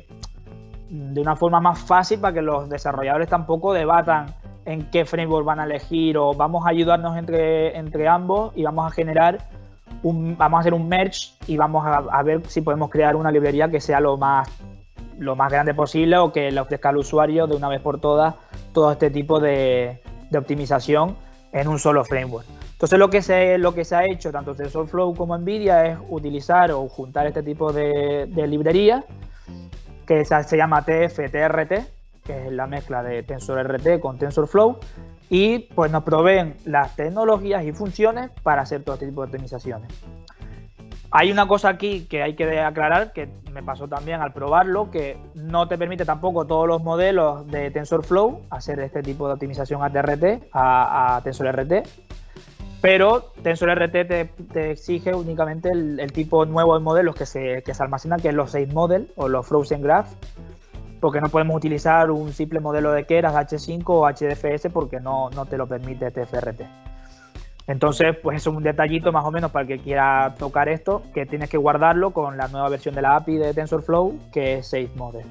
más fácil para que los desarrolladores tampoco debatan en qué framework van a elegir, o vamos a ayudarnos entre ambos y vamos a generar vamos a hacer un merge y vamos a ver si podemos crear una librería que sea lo más grande posible, o que le ofrezca al usuario de una vez por todas todo este tipo de optimización en un solo framework. Entonces lo que se ha hecho tanto TensorFlow como Nvidia es utilizar o juntar este tipo de librerías que se llama TF-TRT, que es la mezcla de TensorRT con TensorFlow, y pues nos proveen las tecnologías y funciones para hacer todo este tipo de optimizaciones. Hay una cosa aquí que hay que aclarar, que me pasó también al probarlo, que no te permite tampoco todos los modelos de TensorFlow hacer este tipo de optimización a TRT, a TensorRT, pero TensorRT te exige únicamente el tipo nuevo de modelos que se almacenan, que es los 6 model o los Frozen Graph, porque no podemos utilizar un simple modelo de Keras H5 o HDFS porque no te lo permite TFRT. Entonces, pues eso es un detallito más o menos para el que quiera tocar esto, que tienes que guardarlo con la nueva versión de la API de TensorFlow, que es 6 model.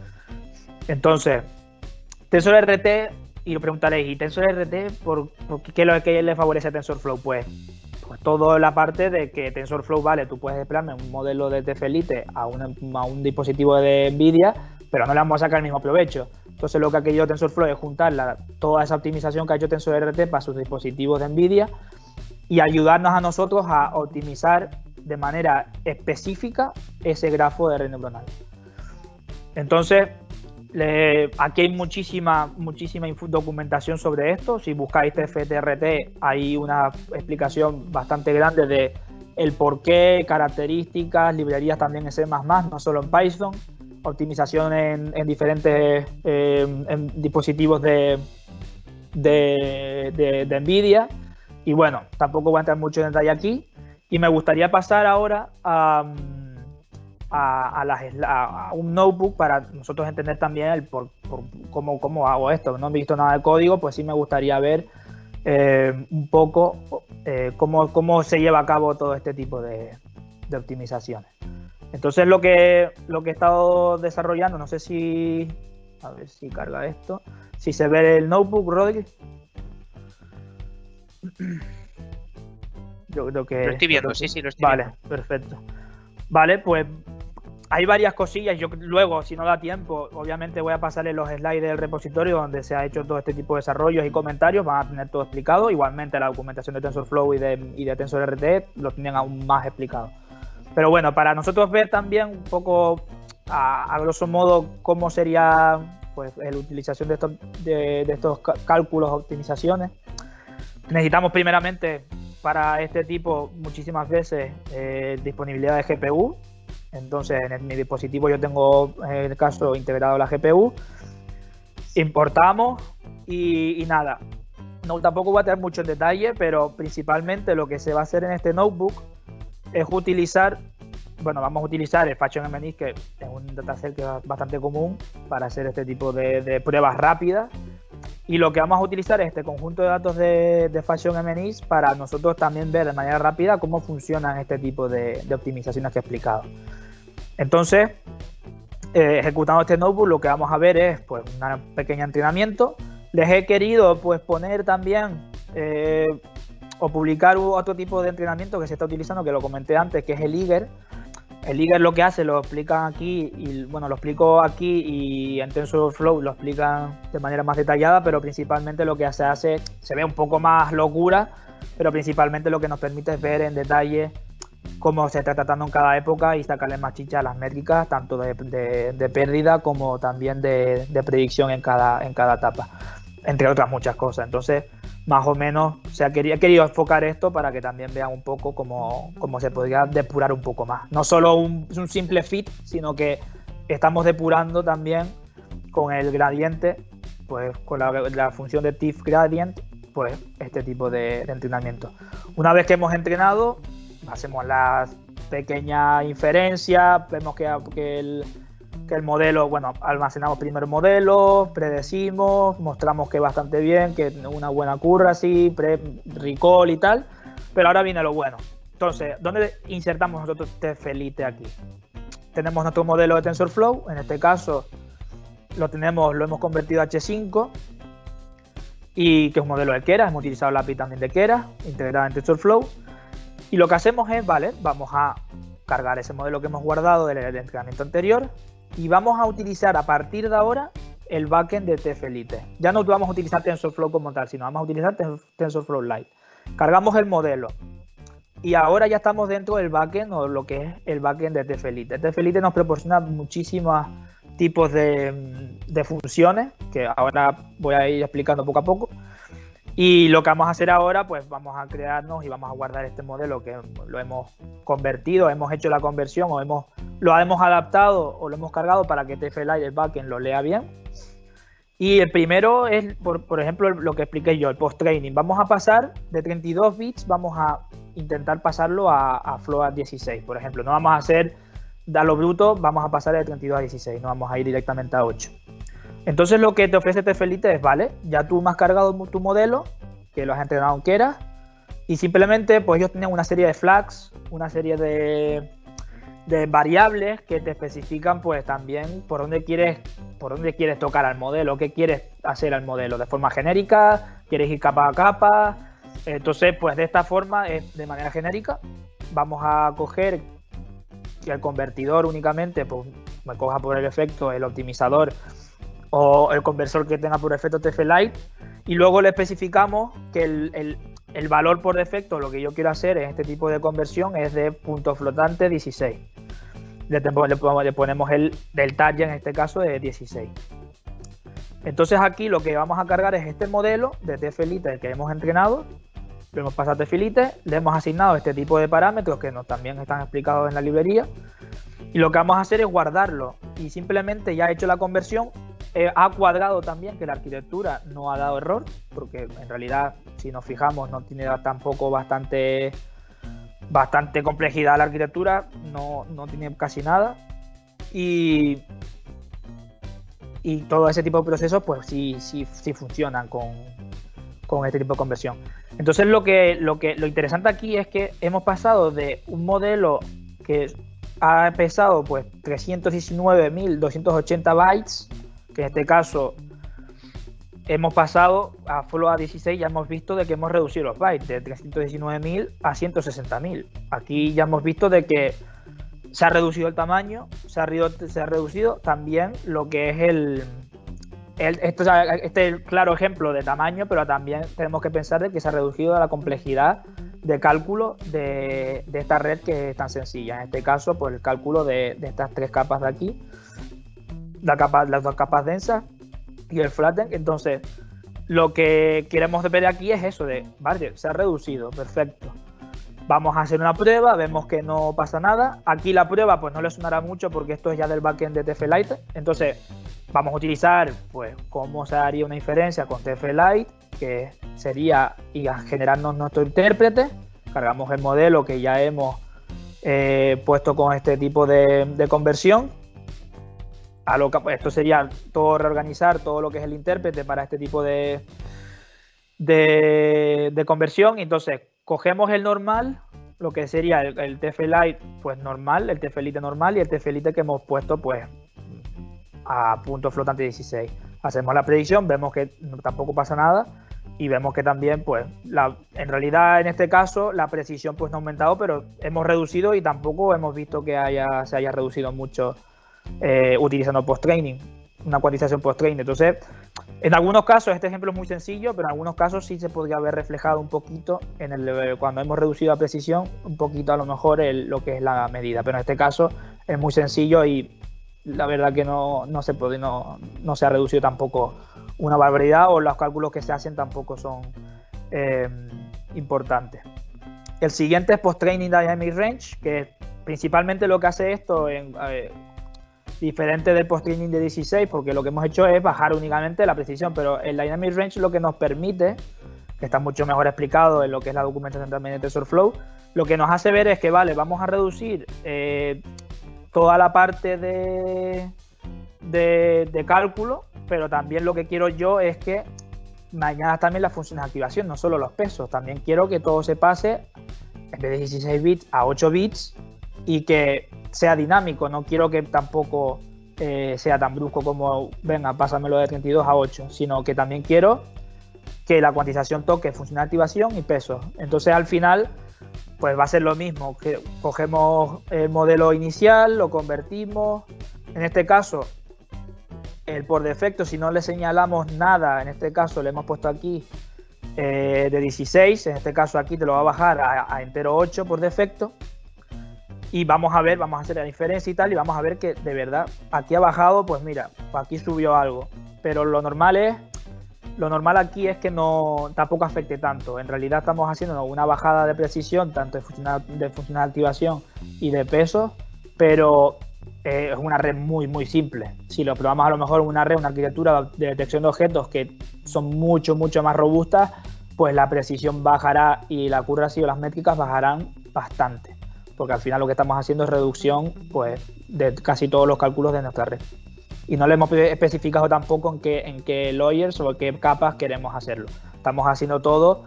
Entonces, TensorRT, y lo preguntaréis, ¿y TensorRT por qué le favorece a TensorFlow? Pues toda la parte de que TensorFlow, vale, tú puedes desplegarme un modelo de TF Lite a un dispositivo de Nvidia, pero no le vamos a sacar el mismo provecho. Entonces lo que ha querido TensorFlow es juntar toda esa optimización que ha hecho TensorRT para sus dispositivos de Nvidia y ayudarnos a nosotros a optimizar de manera específica ese grafo de red neuronal. Entonces, aquí hay muchísima documentación sobre esto. Si buscáis TF-TRT hay una explicación bastante grande de el porqué, características, librerías también en C++, no solo en Python, optimización en diferentes dispositivos de Nvidia. Y bueno, tampoco voy a entrar mucho en detalle aquí. Y me gustaría pasar ahora a un notebook para nosotros entender también cómo hago esto. No he visto nada de código, pues sí me gustaría ver un poco cómo se lleva a cabo todo este tipo de optimizaciones. Entonces lo que he estado desarrollando, no sé si, a ver si carga esto, si se ve el notebook, Rodri. Yo creo que lo estoy viendo, sí, lo estoy viendo. Vale, perfecto. Vale, pues hay varias cosillas. Yo luego, si no da tiempo, obviamente voy a pasarle los slides del repositorio donde se ha hecho todo este tipo de desarrollos y comentarios. Van a tener todo explicado. Igualmente la documentación de TensorFlow y de TensorRT lo tienen aún más explicado. Pero bueno, para nosotros ver también un poco a grosso modo cómo sería pues la utilización de estos cálculos, optimizaciones, necesitamos primeramente para este tipo muchísimas veces disponibilidad de GPU. Entonces en mi dispositivo yo tengo en el caso integrado la GPU, importamos y nada, tampoco voy a tener mucho en detalle, pero principalmente lo que se va a hacer en este notebook es vamos a utilizar el FashionMNIST, que es un dataset que es bastante común para hacer este tipo de pruebas rápidas. Y lo que vamos a utilizar es este conjunto de datos de FashionMNIST para nosotros también ver de manera rápida cómo funcionan este tipo de optimizaciones que he explicado. Entonces, ejecutando este notebook, lo que vamos a ver es pues un pequeño entrenamiento. Les he querido pues poner también o publicar otro tipo de entrenamiento que se está utilizando, que lo comenté antes, que es el Eager. El Eager lo que hace, lo explican aquí, y bueno, lo explico aquí y en TensorFlow lo explican de manera más detallada, pero principalmente lo que se hace, se ve un poco más locura, pero principalmente lo que nos permite es ver en detalle cómo se está tratando en cada época y sacarle más chicha a las métricas, tanto de pérdida como también de predicción en cada etapa, entre otras muchas cosas. Entonces, más o menos, he querido enfocar esto para que también vean un poco cómo se podría depurar un poco más. No solo un simple fit, sino que estamos depurando también con el gradiente, pues con la función de TIFF gradient, pues este tipo de entrenamiento. Una vez que hemos entrenado, hacemos las pequeñas inferencias, vemos que el modelo, bueno, almacenamos primero el modelo, predecimos, mostramos que bastante bien, que una buena accuracy, recall y tal, pero ahora viene lo bueno. Entonces, ¿dónde insertamos nosotros TF-Lite aquí? Tenemos nuestro modelo de TensorFlow, en este caso lo hemos convertido a H5, y que es un modelo de Keras, hemos utilizado la API también de Keras, integrada en TensorFlow, y lo que hacemos es, vale, vamos a cargar ese modelo que hemos guardado del entrenamiento anterior, y vamos a utilizar a partir de ahora el backend de TF-Lite. Ya no vamos a utilizar TensorFlow como tal, sino vamos a utilizar TensorFlow Lite. Cargamos el modelo y ahora ya estamos dentro del backend, o lo que es el backend de TF-Lite. TF-Lite nos proporciona muchísimos tipos de funciones que ahora voy a ir explicando poco a poco. Y lo que vamos a hacer ahora, pues vamos a crearnos y vamos a guardar este modelo que lo hemos convertido, hemos hecho la conversión o lo hemos adaptado o lo hemos cargado para que TF-Lite, el backend, lo lea bien. Y el primero es, por ejemplo, lo que expliqué yo, el post-training. Vamos a pasar de 32 bits, vamos a intentar pasarlo a float 16, por ejemplo. No vamos a hacer a lo bruto, vamos a pasar de 32 a 16, no vamos a ir directamente a 8. Entonces lo que te ofrece TF-Lite es, vale, ya tú me has cargado tu modelo, que lo has entrenado en Keras, y simplemente pues ellos tienen una serie de flags, una serie de variables que te especifican pues también por dónde quieres tocar al modelo, qué quieres hacer al modelo, de forma genérica, quieres ir capa a capa. Entonces pues de esta forma, de manera genérica, vamos a coger que el convertidor únicamente pues me coja por el efecto el optimizador o el conversor que tenga por defecto TF-Lite, y luego le especificamos que el valor por defecto, lo que yo quiero hacer en este tipo de conversión, es de punto flotante 16. Le ponemos del target, en este caso, de 16. Entonces aquí lo que vamos a cargar es este modelo de TF-Lite que hemos entrenado, lo hemos pasado a TF-Lite, le hemos asignado este tipo de parámetros que también están explicados en la librería, y lo que vamos a hacer es guardarlo, y simplemente ya he hecho la conversión. Ha cuadrado también que la arquitectura no ha dado error, porque en realidad, si nos fijamos, no tiene tampoco bastante complejidad la arquitectura, no tiene casi nada, y todo ese tipo de procesos pues sí funcionan con este tipo de conversión. Entonces lo interesante aquí es que hemos pasado de un modelo que ha pesado pues 319.280 bytes, que en este caso hemos pasado a float 16, ya hemos visto de que hemos reducido los bytes de 319.000 a 160.000. Aquí ya hemos visto de que se ha reducido el tamaño, se ha reducido también lo que es este claro ejemplo de tamaño, pero también tenemos que pensar de que se ha reducido la complejidad de cálculo de esta red, que es tan sencilla. En este caso, pues el cálculo de estas tres capas de aquí, las dos capas densas y el flatten. Entonces lo que queremos ver aquí es eso de, vale, se ha reducido, perfecto, vamos a hacer una prueba, vemos que no pasa nada. Aquí la prueba pues no le sonará mucho porque esto es ya del backend de TF-Lite, entonces vamos a utilizar pues cómo se haría una inferencia con TF-Lite, que sería y a generarnos nuestro intérprete. Cargamos el modelo que ya hemos puesto con este tipo de conversión. Esto sería todo reorganizar todo lo que es el intérprete para este tipo de conversión. Entonces cogemos el normal, lo que sería el TF-Lite pues normal, el TF-Lite normal, y el TF-Lite que hemos puesto pues a punto flotante 16. Hacemos la predicción, vemos que tampoco pasa nada, y vemos que también pues en realidad en este caso la precisión pues no ha aumentado, pero hemos reducido y tampoco hemos visto que se haya reducido mucho utilizando post-training, una cuantización post-training. Entonces, en algunos casos este ejemplo es muy sencillo, pero en algunos casos sí se podría haber reflejado un poquito cuando hemos reducido la precisión, un poquito a lo mejor lo que es la medida, pero en este caso es muy sencillo y la verdad que no se ha reducido tampoco una barbaridad, o los cálculos que se hacen tampoco son importantes. El siguiente es post-training dynamic range, que principalmente lo que hace esto diferente del post-training de 16, porque lo que hemos hecho es bajar únicamente la precisión, pero el dynamic range lo que nos permite que está mucho mejor explicado en lo que es la documentación también de TensorFlow. Lo que nos hace ver es que, vale, vamos a reducir toda la parte de cálculo, pero también lo que quiero yo es que me añadas también las funciones de activación, no solo los pesos. También quiero que todo se pase, en vez de 16 bits, a 8 bits y que sea dinámico. No quiero que tampoco sea tan brusco como, venga, pásamelo de 32 a 8, sino que también quiero que la cuantización toque funciones de activación y pesos. Entonces, al final, pues va a ser lo mismo, que cogemos el modelo inicial, lo convertimos. En este caso, por defecto, si no le señalamos nada, en este caso le hemos puesto aquí de 16, en este caso aquí te lo va a bajar a entero 8 por defecto, y vamos a ver, vamos a hacer la diferencia y tal, y vamos a ver que de verdad aquí ha bajado, pues mira, aquí subió algo, pero lo normal aquí es que no tampoco afecte tanto. En realidad estamos haciendo una bajada de precisión, tanto de funciones de activación y de pesos, pero es una red muy muy simple. Si lo probamos a lo mejor una arquitectura de detección de objetos que son mucho más robustas, pues la precisión bajará y la accuracy o las métricas bajarán bastante, porque al final lo que estamos haciendo es reducción, pues, de casi todos los cálculos de nuestra red. Y no le hemos especificado tampoco en qué layers o en qué capas queremos hacerlo. Estamos haciendo todo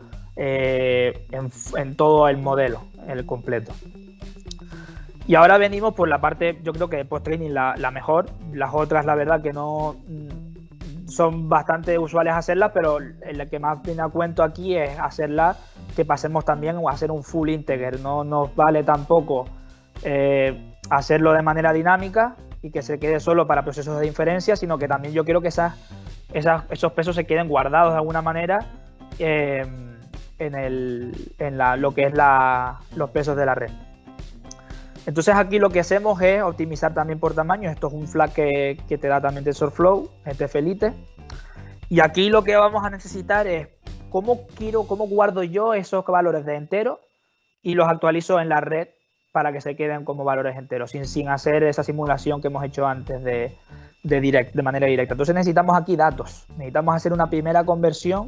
en todo el modelo, el completo. Y ahora venimos por la parte, yo creo que de post-training la mejor. Las otras, la verdad, que no son bastante usuales hacerlas, pero el que más viene a cuento aquí es hacerla, que pasemos también a hacer un full integer. No nos vale tampoco hacerlo de manera dinámica y que se quede solo para procesos de inferencia, sino que también yo quiero que esos pesos se queden guardados de alguna manera lo que es los pesos de la red. Entonces aquí lo que hacemos es optimizar también por tamaño. Esto es un flag que te da también TensorFlow, TFLite. Y aquí lo que vamos a necesitar es cómo guardo yo esos valores de entero y los actualizo en la red para que se queden como valores enteros, sin hacer esa simulación que hemos hecho antes de manera directa. Entonces necesitamos aquí datos. Necesitamos hacer una primera conversión,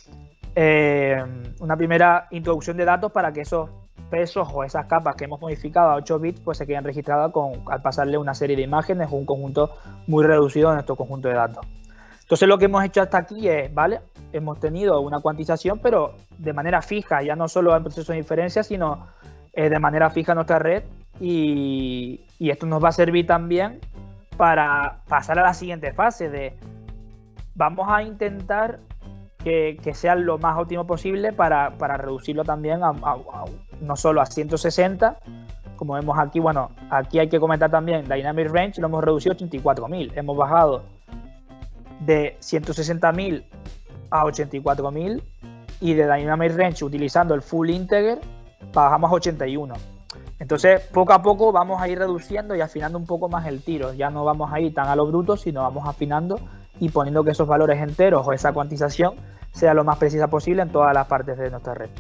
una primera introducción de datos para que esos pesos o esas capas que hemos modificado a 8 bits pues se queden registradas al pasarle una serie de imágenes o un conjunto muy reducido de nuestro conjunto de datos. Entonces lo que hemos hecho hasta aquí es, ¿vale? Hemos tenido una cuantización, pero de manera fija, ya no solo en procesos de inferencia, sino de manera fija en nuestra red, y esto nos va a servir también para pasar a la siguiente fase de vamos a intentar que sea lo más óptimo posible para reducirlo también no solo a 160, como vemos aquí. Bueno, aquí hay que comentar también Dynamic Range, lo hemos reducido a 84.000, hemos bajado de 160.000 a 84.000, y de Dynamic Range utilizando el Full Integer bajamos a 81. Entonces poco a poco vamos a ir reduciendo y afinando un poco más el tiro. Ya no vamos a ir tan a lo bruto, sino vamos afinando y poniendo que esos valores enteros o esa cuantización sea lo más precisa posible en todas las partes de nuestra red.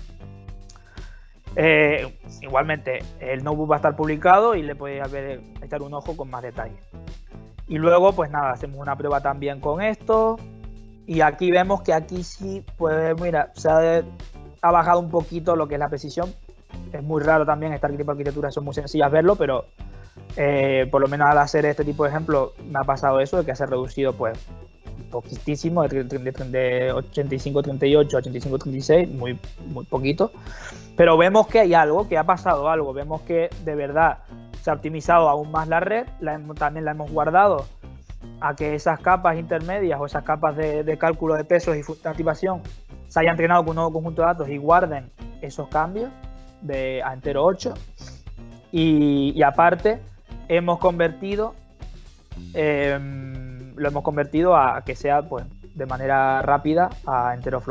Igualmente el notebook va a estar publicado y le podéis echar un ojo con más detalle. Y luego pues nada, hacemos una prueba también con esto, y aquí vemos que aquí sí, pues mira, ha bajado un poquito lo que es la precisión. Es muy raro también, este tipo de arquitecturas son muy sencillas verlo, pero por lo menos al hacer este tipo de ejemplo me ha pasado eso, de que se ha reducido pues poquitísimo, de 85-38 a 85-36, muy poquito. Pero vemos que hay algo, que ha pasado algo, vemos que de verdad se ha optimizado aún más la red, también la hemos guardado a que esas capas intermedias o esas capas de cálculo de pesos y de activación se hayan entrenado con un nuevo conjunto de datos y guarden esos cambios a entero 8, y aparte hemos convertido lo hemos convertido a que sea pues de manera rápida a entero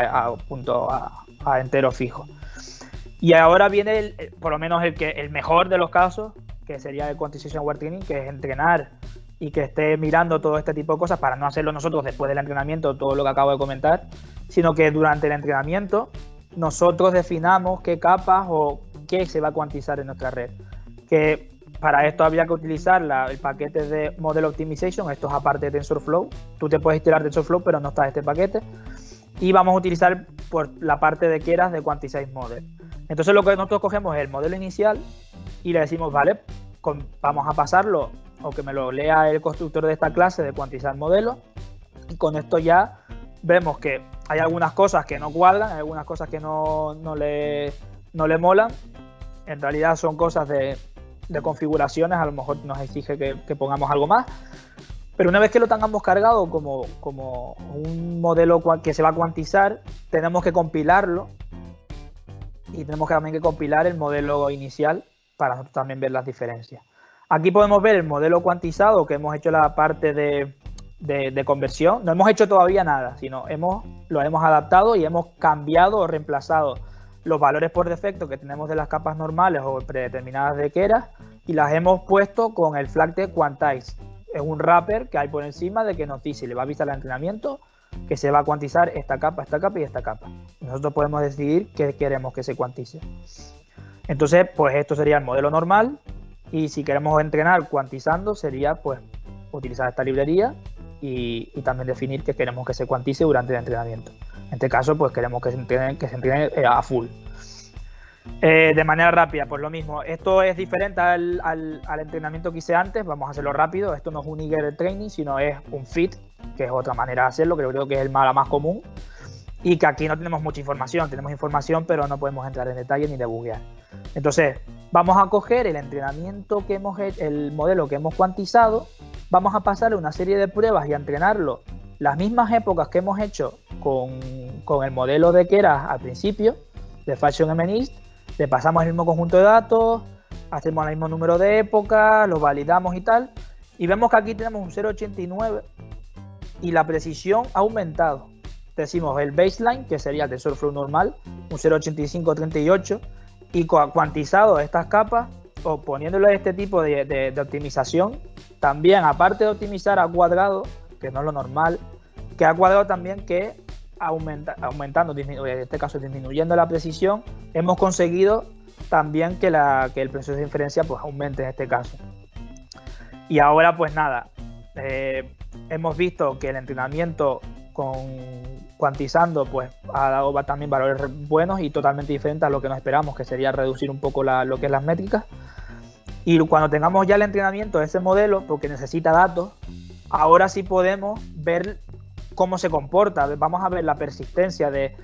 a entero fijo. Y ahora viene por lo menos el mejor de los casos, que sería el Quantization Aware Training, que es entrenar y que esté mirando todo este tipo de cosas para no hacerlo nosotros después del entrenamiento, todo lo que acabo de comentar, sino que durante el entrenamiento nosotros definamos qué capas o qué se va a cuantizar en nuestra red. Que para esto habría que utilizar el paquete de Model Optimization. Esto es aparte de TensorFlow. Tú te puedes instalar TensorFlow, pero no está este paquete. y vamos a utilizar por la parte de Keras de Quantize Model. Entonces lo que nosotros cogemos es el modelo inicial y le decimos, vale, vamos a pasarlo, o que me lo lea el constructor de esta clase de Quantizar Modelo, y con esto ya vemos que hay algunas cosas que no cuadran, hay algunas cosas que no le molan. En realidad son cosas de configuraciones, a lo mejor nos exige que pongamos algo más. Pero una vez que lo tengamos cargado como un modelo que se va a cuantizar, tenemos que compilarlo y tenemos también que compilar el modelo inicial para nosotros también ver las diferencias. Aquí podemos ver el modelo cuantizado, que hemos hecho la parte de conversión. No hemos hecho todavía nada, sino lo hemos adaptado y hemos cambiado o reemplazado los valores por defecto que tenemos de las capas normales o predeterminadas de Keras y las hemos puesto con el flag de Quantize. Es un wrapper que hay por encima de que nos dice, le va a avisar al entrenamiento que se va a cuantizar esta capa y esta capa. Nosotros podemos decidir qué queremos que se cuantice. Entonces, pues esto sería el modelo normal, y si queremos entrenar cuantizando sería pues utilizar esta librería y también definir que queremos que se cuantice durante el entrenamiento. En este caso, pues queremos que se entrene a full. De manera rápida, pues lo mismo. Esto es diferente al entrenamiento que hice antes. Vamos a hacerlo rápido. Esto no es un Eager Training, sino es un fit, que es otra manera de hacerlo, que creo que es la más común. Y que aquí no tenemos mucha información. Tenemos información, pero no podemos entrar en detalle ni debuguear. Entonces, vamos a coger el entrenamiento que hemos hecho, el modelo que hemos cuantizado. Vamos a pasarle una serie de pruebas y a entrenarlo las mismas épocas que hemos hecho con el modelo de Keras al principio, de Fashion MNIST. Le pasamos el mismo conjunto de datos, hacemos el mismo número de épocas, lo validamos y tal, y vemos que aquí tenemos un 0.89 y la precisión ha aumentado. Decimos el baseline, que sería el TensorFlow normal, un 0.8538, y cuantizado estas capas, o poniéndole este tipo de optimización, también aparte de optimizar a cuadrado, que no es lo normal, que a cuadrado también que aumentando, en este caso disminuyendo la precisión, hemos conseguido también que el proceso de inferencia pues aumente en este caso. Y ahora pues nada, hemos visto que el entrenamiento cuantizando pues ha dado también valores buenos y totalmente diferentes a lo que nos esperamos, que sería reducir un poco lo que es las métricas. Y cuando tengamos ya el entrenamiento de ese modelo, porque necesita datos, ahora sí podemos ver cómo se comporta. Vamos a ver la persistencia de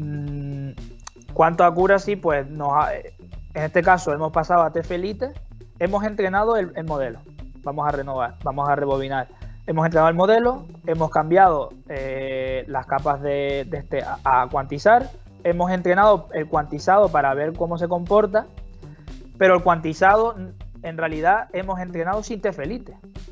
cuánto accuracy, pues en este caso hemos pasado a TF-Elite, hemos entrenado el modelo. Vamos a renovar, vamos a rebobinar. Hemos entrenado el modelo, hemos cambiado las capas de este a cuantizar, hemos entrenado el cuantizado para ver cómo se comporta, pero el cuantizado en realidad hemos entrenado sin TF-Elite.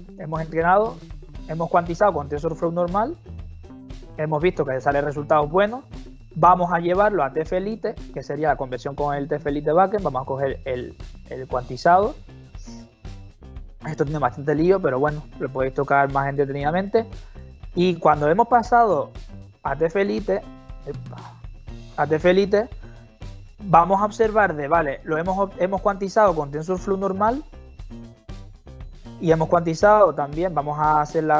Hemos cuantizado con TensorFlow normal, hemos visto que salen resultados buenos, vamos a llevarlo a TF-Elite, que sería la conversión con el TF-Elite Backend, vamos a coger el cuantizado. Esto tiene bastante lío, pero bueno, lo podéis tocar más entretenidamente. Y cuando hemos pasado a TF-Elite, vamos a observar lo hemos cuantizado con TensorFlow normal y hemos cuantizado también, vamos a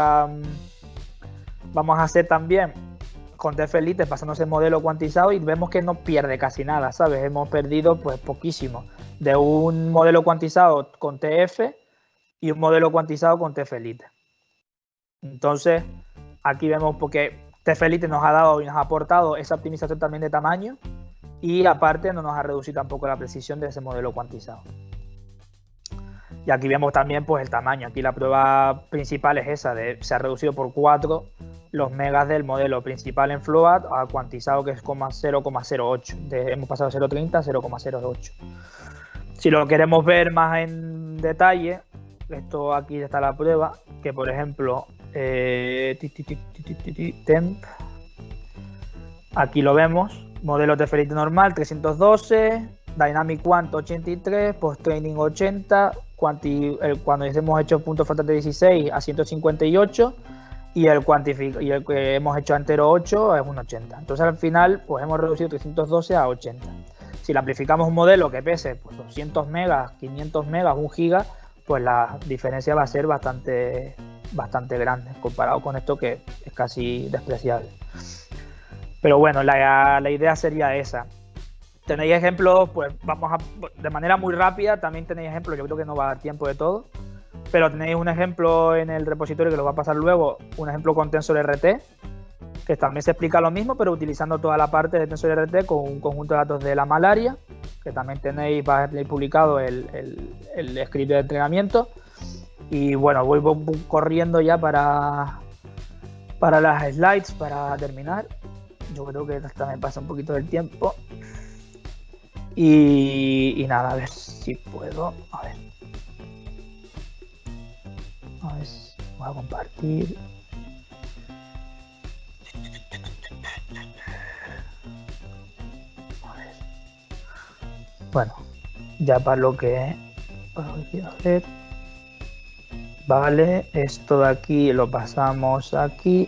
hacer también con TF-Elite pasándose el modelo cuantizado y vemos que no pierde casi nada, ¿sabes? Hemos perdido pues poquísimo de un modelo cuantizado con TF y un modelo cuantizado con TF-Elite. Entonces, aquí vemos porque TF-Elite nos ha dado y nos ha aportado esa optimización también de tamaño y aparte no nos ha reducido tampoco la precisión de ese modelo cuantizado. Y aquí vemos también pues el tamaño. Aquí la prueba principal es esa, se ha reducido por 4 los megas del modelo principal en Float a cuantizado, que es 0,08. Hemos pasado de 0,30 a 0,08. Si lo queremos ver más en detalle, esto aquí está la prueba, que por ejemplo temp, aquí lo vemos, modelo TF-Elite normal 312, Dynamic Quant 83, Post Training 80, cuando hemos hecho punto faltante 16 a 158 y el que hemos hecho entero 8 es un 80. Entonces al final pues hemos reducido 312 a 80. Si le amplificamos un modelo que pese pues 200 megas, 500 megas, 1 giga, pues la diferencia va a ser bastante grande comparado con esto que es casi despreciable. Pero bueno, la idea sería esa. Tenéis ejemplos, pues de manera muy rápida, también tenéis ejemplos, yo creo que no va a dar tiempo de todo, pero tenéis un ejemplo en el repositorio que lo va a pasar luego, un ejemplo con TensorRT, que también se explica lo mismo, pero utilizando toda la parte de TensorRT con un conjunto de datos de la malaria, que también va a tener publicado el script de entrenamiento. Y bueno, voy corriendo ya para las slides, para terminar. Yo creo que hasta me pasa un poquito del tiempo. Y nada, a ver si puedo. A ver si voy a compartir. A ver. Bueno, ya para lo que quiero hacer. Vale, esto de aquí lo pasamos aquí.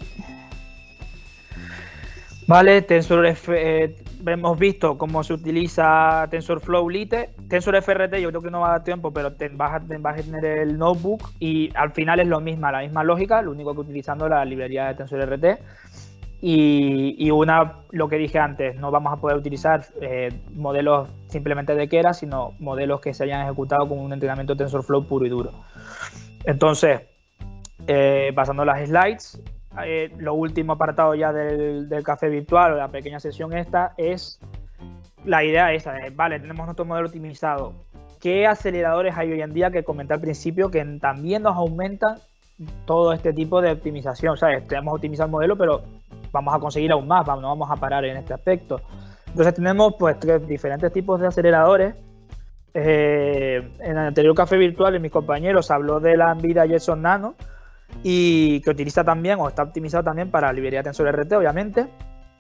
Vale, hemos visto cómo se utiliza TensorFlow Lite. TensorFRT yo creo que no va a dar tiempo, pero vas a tener el notebook y al final es la misma lógica, lo único que utilizando la librería de TensorRT. Y lo que dije antes, no vamos a poder utilizar modelos simplemente de Keras, sino modelos que se hayan ejecutado con un entrenamiento TensorFlow puro y duro. Entonces, pasando las slides, lo último apartado ya del café virtual o la pequeña sesión esta es la idea esa de, vale, tenemos nuestro modelo optimizado. ¿Qué aceleradores hay hoy en día que comenté al principio que también nos aumentan todo este tipo de optimización? ¿Sabes? Tenemos optimizado el modelo, pero vamos a conseguir aún más, no vamos a parar en este aspecto. Entonces tenemos pues 3 diferentes tipos de aceleradores. En el anterior café virtual, mis compañeros habló de la NVIDIA Jetson Nano, y que utiliza también o está optimizado también para la librería TensorRT, obviamente,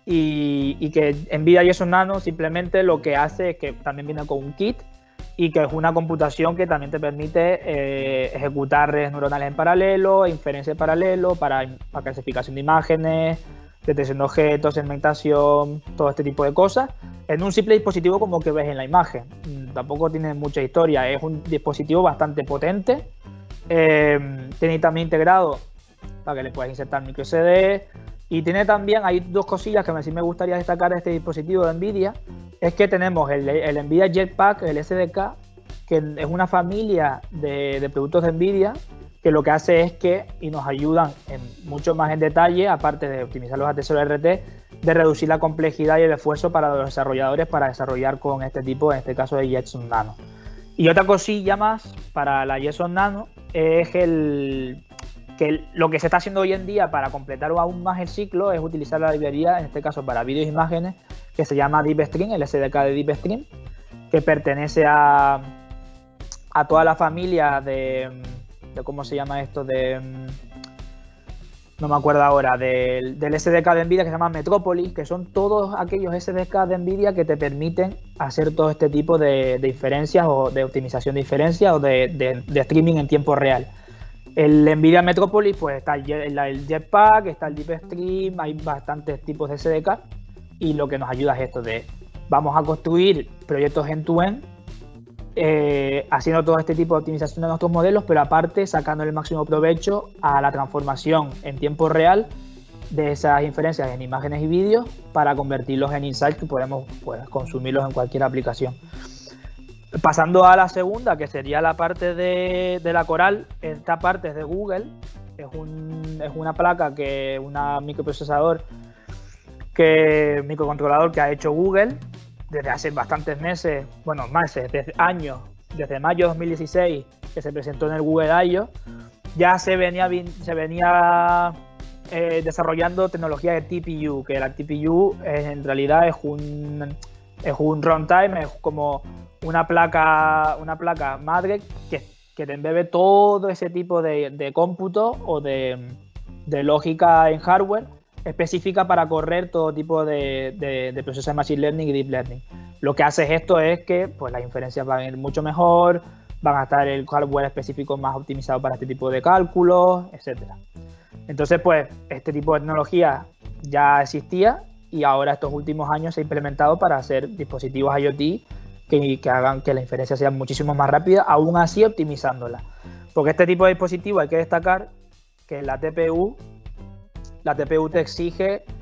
y que NVIDIA Jetson Nano simplemente lo que hace es que también viene con un kit y que es una computación que también te permite ejecutar redes neuronales en paralelo, inferencia en paralelo para clasificación de imágenes, detección de objetos, segmentación, todo este tipo de cosas, en un simple dispositivo como que ves en la imagen. Tampoco tiene mucha historia, es un dispositivo bastante potente. Tiene también integrado para que le puedas insertar micro SD, y tiene también, hay 2 cosillas que sí me gustaría destacar de este dispositivo de NVIDIA, es que tenemos el NVIDIA Jetpack, el SDK, que es una familia de productos de NVIDIA que lo que hace es que, y nos ayudan mucho más en detalle, aparte de optimizar los TensorRT, de reducir la complejidad y el esfuerzo para los desarrolladores para desarrollar con este tipo, en este caso de Jetson Nano. Y otra cosilla más para la Jetson Nano es que lo que se está haciendo hoy en día para completar aún más el ciclo es utilizar la librería, en este caso para vídeos e imágenes, que se llama DeepStream, el SDK de DeepStream, que pertenece a toda la familia de ¿cómo se llama esto? No me acuerdo ahora, del SDK de NVIDIA que se llama Metropolis, que son todos aquellos SDK de NVIDIA que te permiten hacer todo este tipo de inferencias o de optimización de inferencias o de streaming en tiempo real. El NVIDIA Metropolis, pues está el Jetpack, está el DeepStream, hay bastantes tipos de SDK, y lo que nos ayuda es esto de, vamos a construir proyectos end-to-end, haciendo todo este tipo de optimización de nuestros modelos, pero aparte sacando el máximo provecho a la transformación en tiempo real de esas inferencias en imágenes y vídeos para convertirlos en insights que podemos consumirlos en cualquier aplicación. Pasando a la segunda, que sería la parte de la Coral, esta parte es de Google, es una placa, una microcontrolador que ha hecho Google desde hace bastantes meses, desde años, desde mayo de 2016, que se presentó en el Google I/O, ya se venía desarrollando tecnología de TPU, que la TPU en realidad es un runtime, es como una placa madre que te embebe todo ese tipo de cómputo o de lógica en hardware específica para correr todo tipo de procesos de Machine Learning y Deep Learning. Lo que hace esto es que pues, las inferencias van a ir mucho mejor, van a estar el hardware específico más optimizado para este tipo de cálculos, etc. Entonces, pues, este tipo de tecnología ya existía y ahora estos últimos años se ha implementado para hacer dispositivos IoT que hagan que la inferencia sea muchísimo más rápida, aún así optimizándola. Porque este tipo de dispositivo hay que destacar que la TPU te exige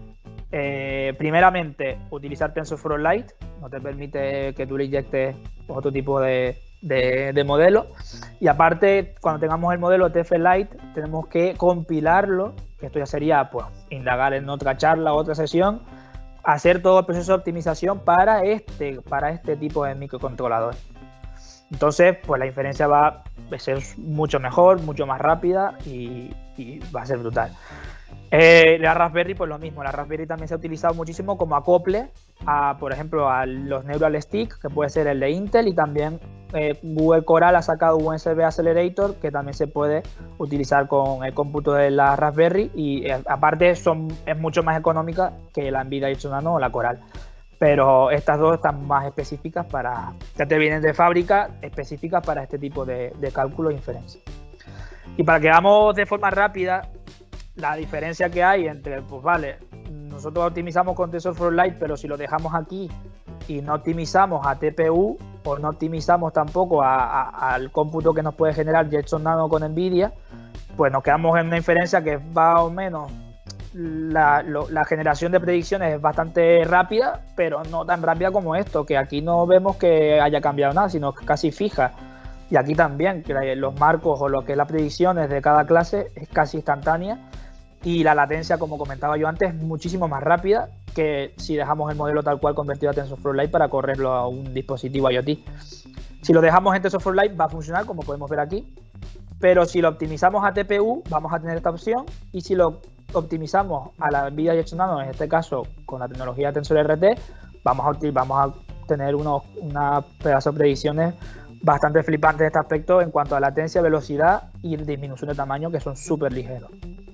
primeramente, utilizar TensorFlow Lite, no te permite que tú le inyectes otro tipo de modelo. Y aparte, cuando tengamos el modelo TF Lite, tenemos que compilarlo, que esto ya sería pues indagar en otra charla, otra sesión, hacer todo el proceso de optimización para este tipo de microcontrolador. Entonces, pues la inferencia va a ser mucho mejor, mucho más rápida y va a ser brutal. La Raspberry, pues lo mismo. La Raspberry también se ha utilizado muchísimo como acople por ejemplo, a los Neural Stick, que puede ser el de Intel, y también Google Coral ha sacado un USB Accelerator que también se puede utilizar con el cómputo de la Raspberry, y aparte es mucho más económica que la Nvidia Jetson Nano o la Coral. Pero estas dos están más específicas ya te vienen de fábrica, específicas para este tipo de cálculo e inferencia. Y para que veamos de forma rápida la diferencia que hay entre, pues vale, nosotros optimizamos con TensorFlow Lite, pero si lo dejamos aquí y no optimizamos a TPU o no optimizamos tampoco al cómputo que nos puede generar Jetson Nano con Nvidia, pues nos quedamos en una inferencia que va o menos, la generación de predicciones es bastante rápida, pero no tan rápida como esto, que aquí no vemos que haya cambiado nada, sino casi fija. Y aquí también, que los marcos o lo que es las predicciones de cada clase es casi instantánea, y la latencia, como comentaba yo antes, es muchísimo más rápida que si dejamos el modelo tal cual convertido a TensorFlow Lite para correrlo a un dispositivo IoT. Si lo dejamos en TensorFlow Lite va a funcionar, como podemos ver aquí, pero si lo optimizamos a TPU vamos a tener esta opción, y si lo optimizamos a la Nvidia Jetson Nano, en este caso con la tecnología TensorRT, vamos a tener una pedazo de predicciones bastante flipantes en este aspecto en cuanto a latencia, velocidad y disminución de tamaño, que son súper ligeros.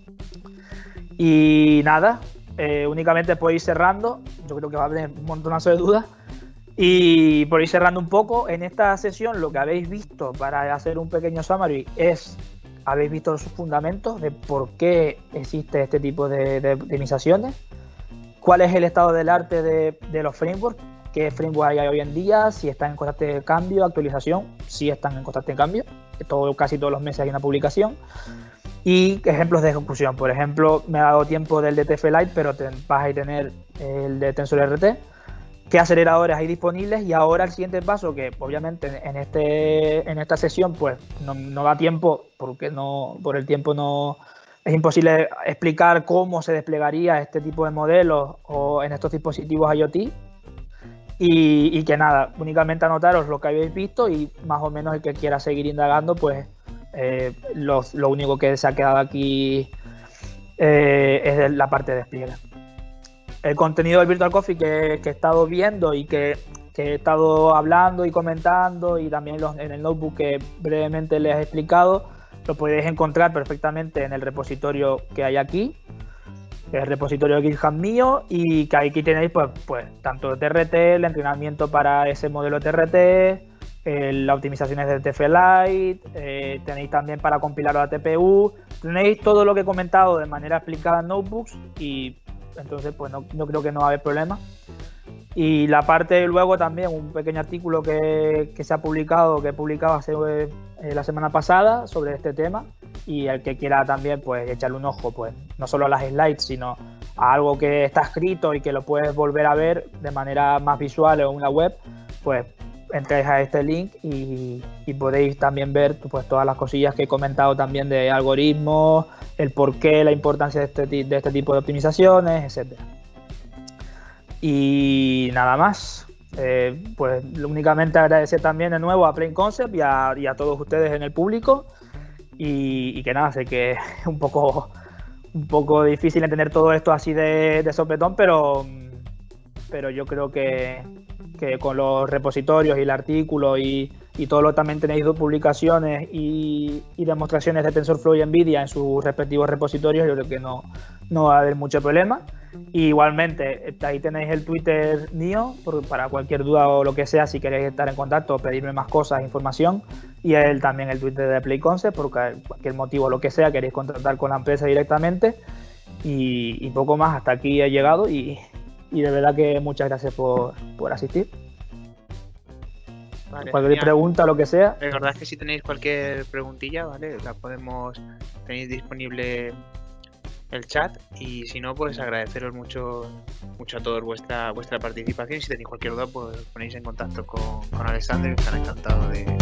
Y nada, únicamente por ir cerrando, yo creo que va a haber un montonazo de dudas, y por ir cerrando un poco, en esta sesión lo que habéis visto, para hacer un pequeño summary, habéis visto los fundamentos de por qué existe este tipo de optimizaciones, cuál es el estado del arte de los frameworks, qué framework hay hoy en día, si están en constante cambio, actualización, si están en constante cambio, casi todos los meses hay una publicación, y ejemplos de ejecución. Por ejemplo, me ha dado tiempo del de TF Lite, pero vas a tener el de TensorRT, qué aceleradores hay disponibles, y ahora el siguiente paso, que obviamente en esta sesión pues no da tiempo, porque por el tiempo no es imposible explicar cómo se desplegaría este tipo de modelos o en estos dispositivos IoT. Y que nada, únicamente anotaros lo que habéis visto, y más o menos el que quiera seguir indagando, pues lo único que se ha quedado aquí es la parte de despliegue. El contenido del Virtual Coffee que he estado viendo y que he estado hablando y comentando, y también en el notebook que brevemente les he explicado, lo podéis encontrar perfectamente en el repositorio que hay aquí, el repositorio de GitHub mío, y que aquí tenéis pues tanto TRT, el entrenamiento para ese modelo TRT, las optimizaciones de TF Lite, tenéis también para compilarlo a TPU, tenéis todo lo que he comentado de manera explicada en notebooks, y entonces pues no creo que no va a haber problema. Y la parte luego también un pequeño artículo que se ha publicado, que he publicado hace la semana pasada sobre este tema, y el que quiera también pues echarle un ojo, pues no solo a las slides, sino a algo que está escrito y que lo puedes volver a ver de manera más visual en una web, pues entréis a este link y podéis también ver pues todas las cosillas que he comentado también de algoritmos, el porqué, la importancia de este tipo de optimizaciones, etcétera. Y nada más, pues únicamente agradecer también de nuevo a Plain Concept y a todos ustedes en el público, y que nada, sé que es un poco difícil entender todo esto así de sopetón, pero yo creo que con los repositorios y el artículo y todo lo que también tenéis publicaciones y demostraciones de TensorFlow y Nvidia en sus respectivos repositorios, yo creo que no va a haber mucho problema. Y igualmente, ahí tenéis el Twitter mío para cualquier duda o lo que sea, si queréis estar en contacto o pedirme más cosas, información, y también el Twitter de Play Concept, por cualquier motivo o lo que sea, queréis contactar con la empresa directamente, y poco más. Hasta aquí he llegado, y de verdad que muchas gracias por asistir. Vale, cualquier pregunta o lo que sea. La verdad es que si tenéis cualquier preguntilla, ¿vale? Tenéis disponible el chat, y si no, pues agradeceros mucho a todos vuestra participación. Si tenéis cualquier duda, pues ponéis en contacto con Alexander, que estará encantado de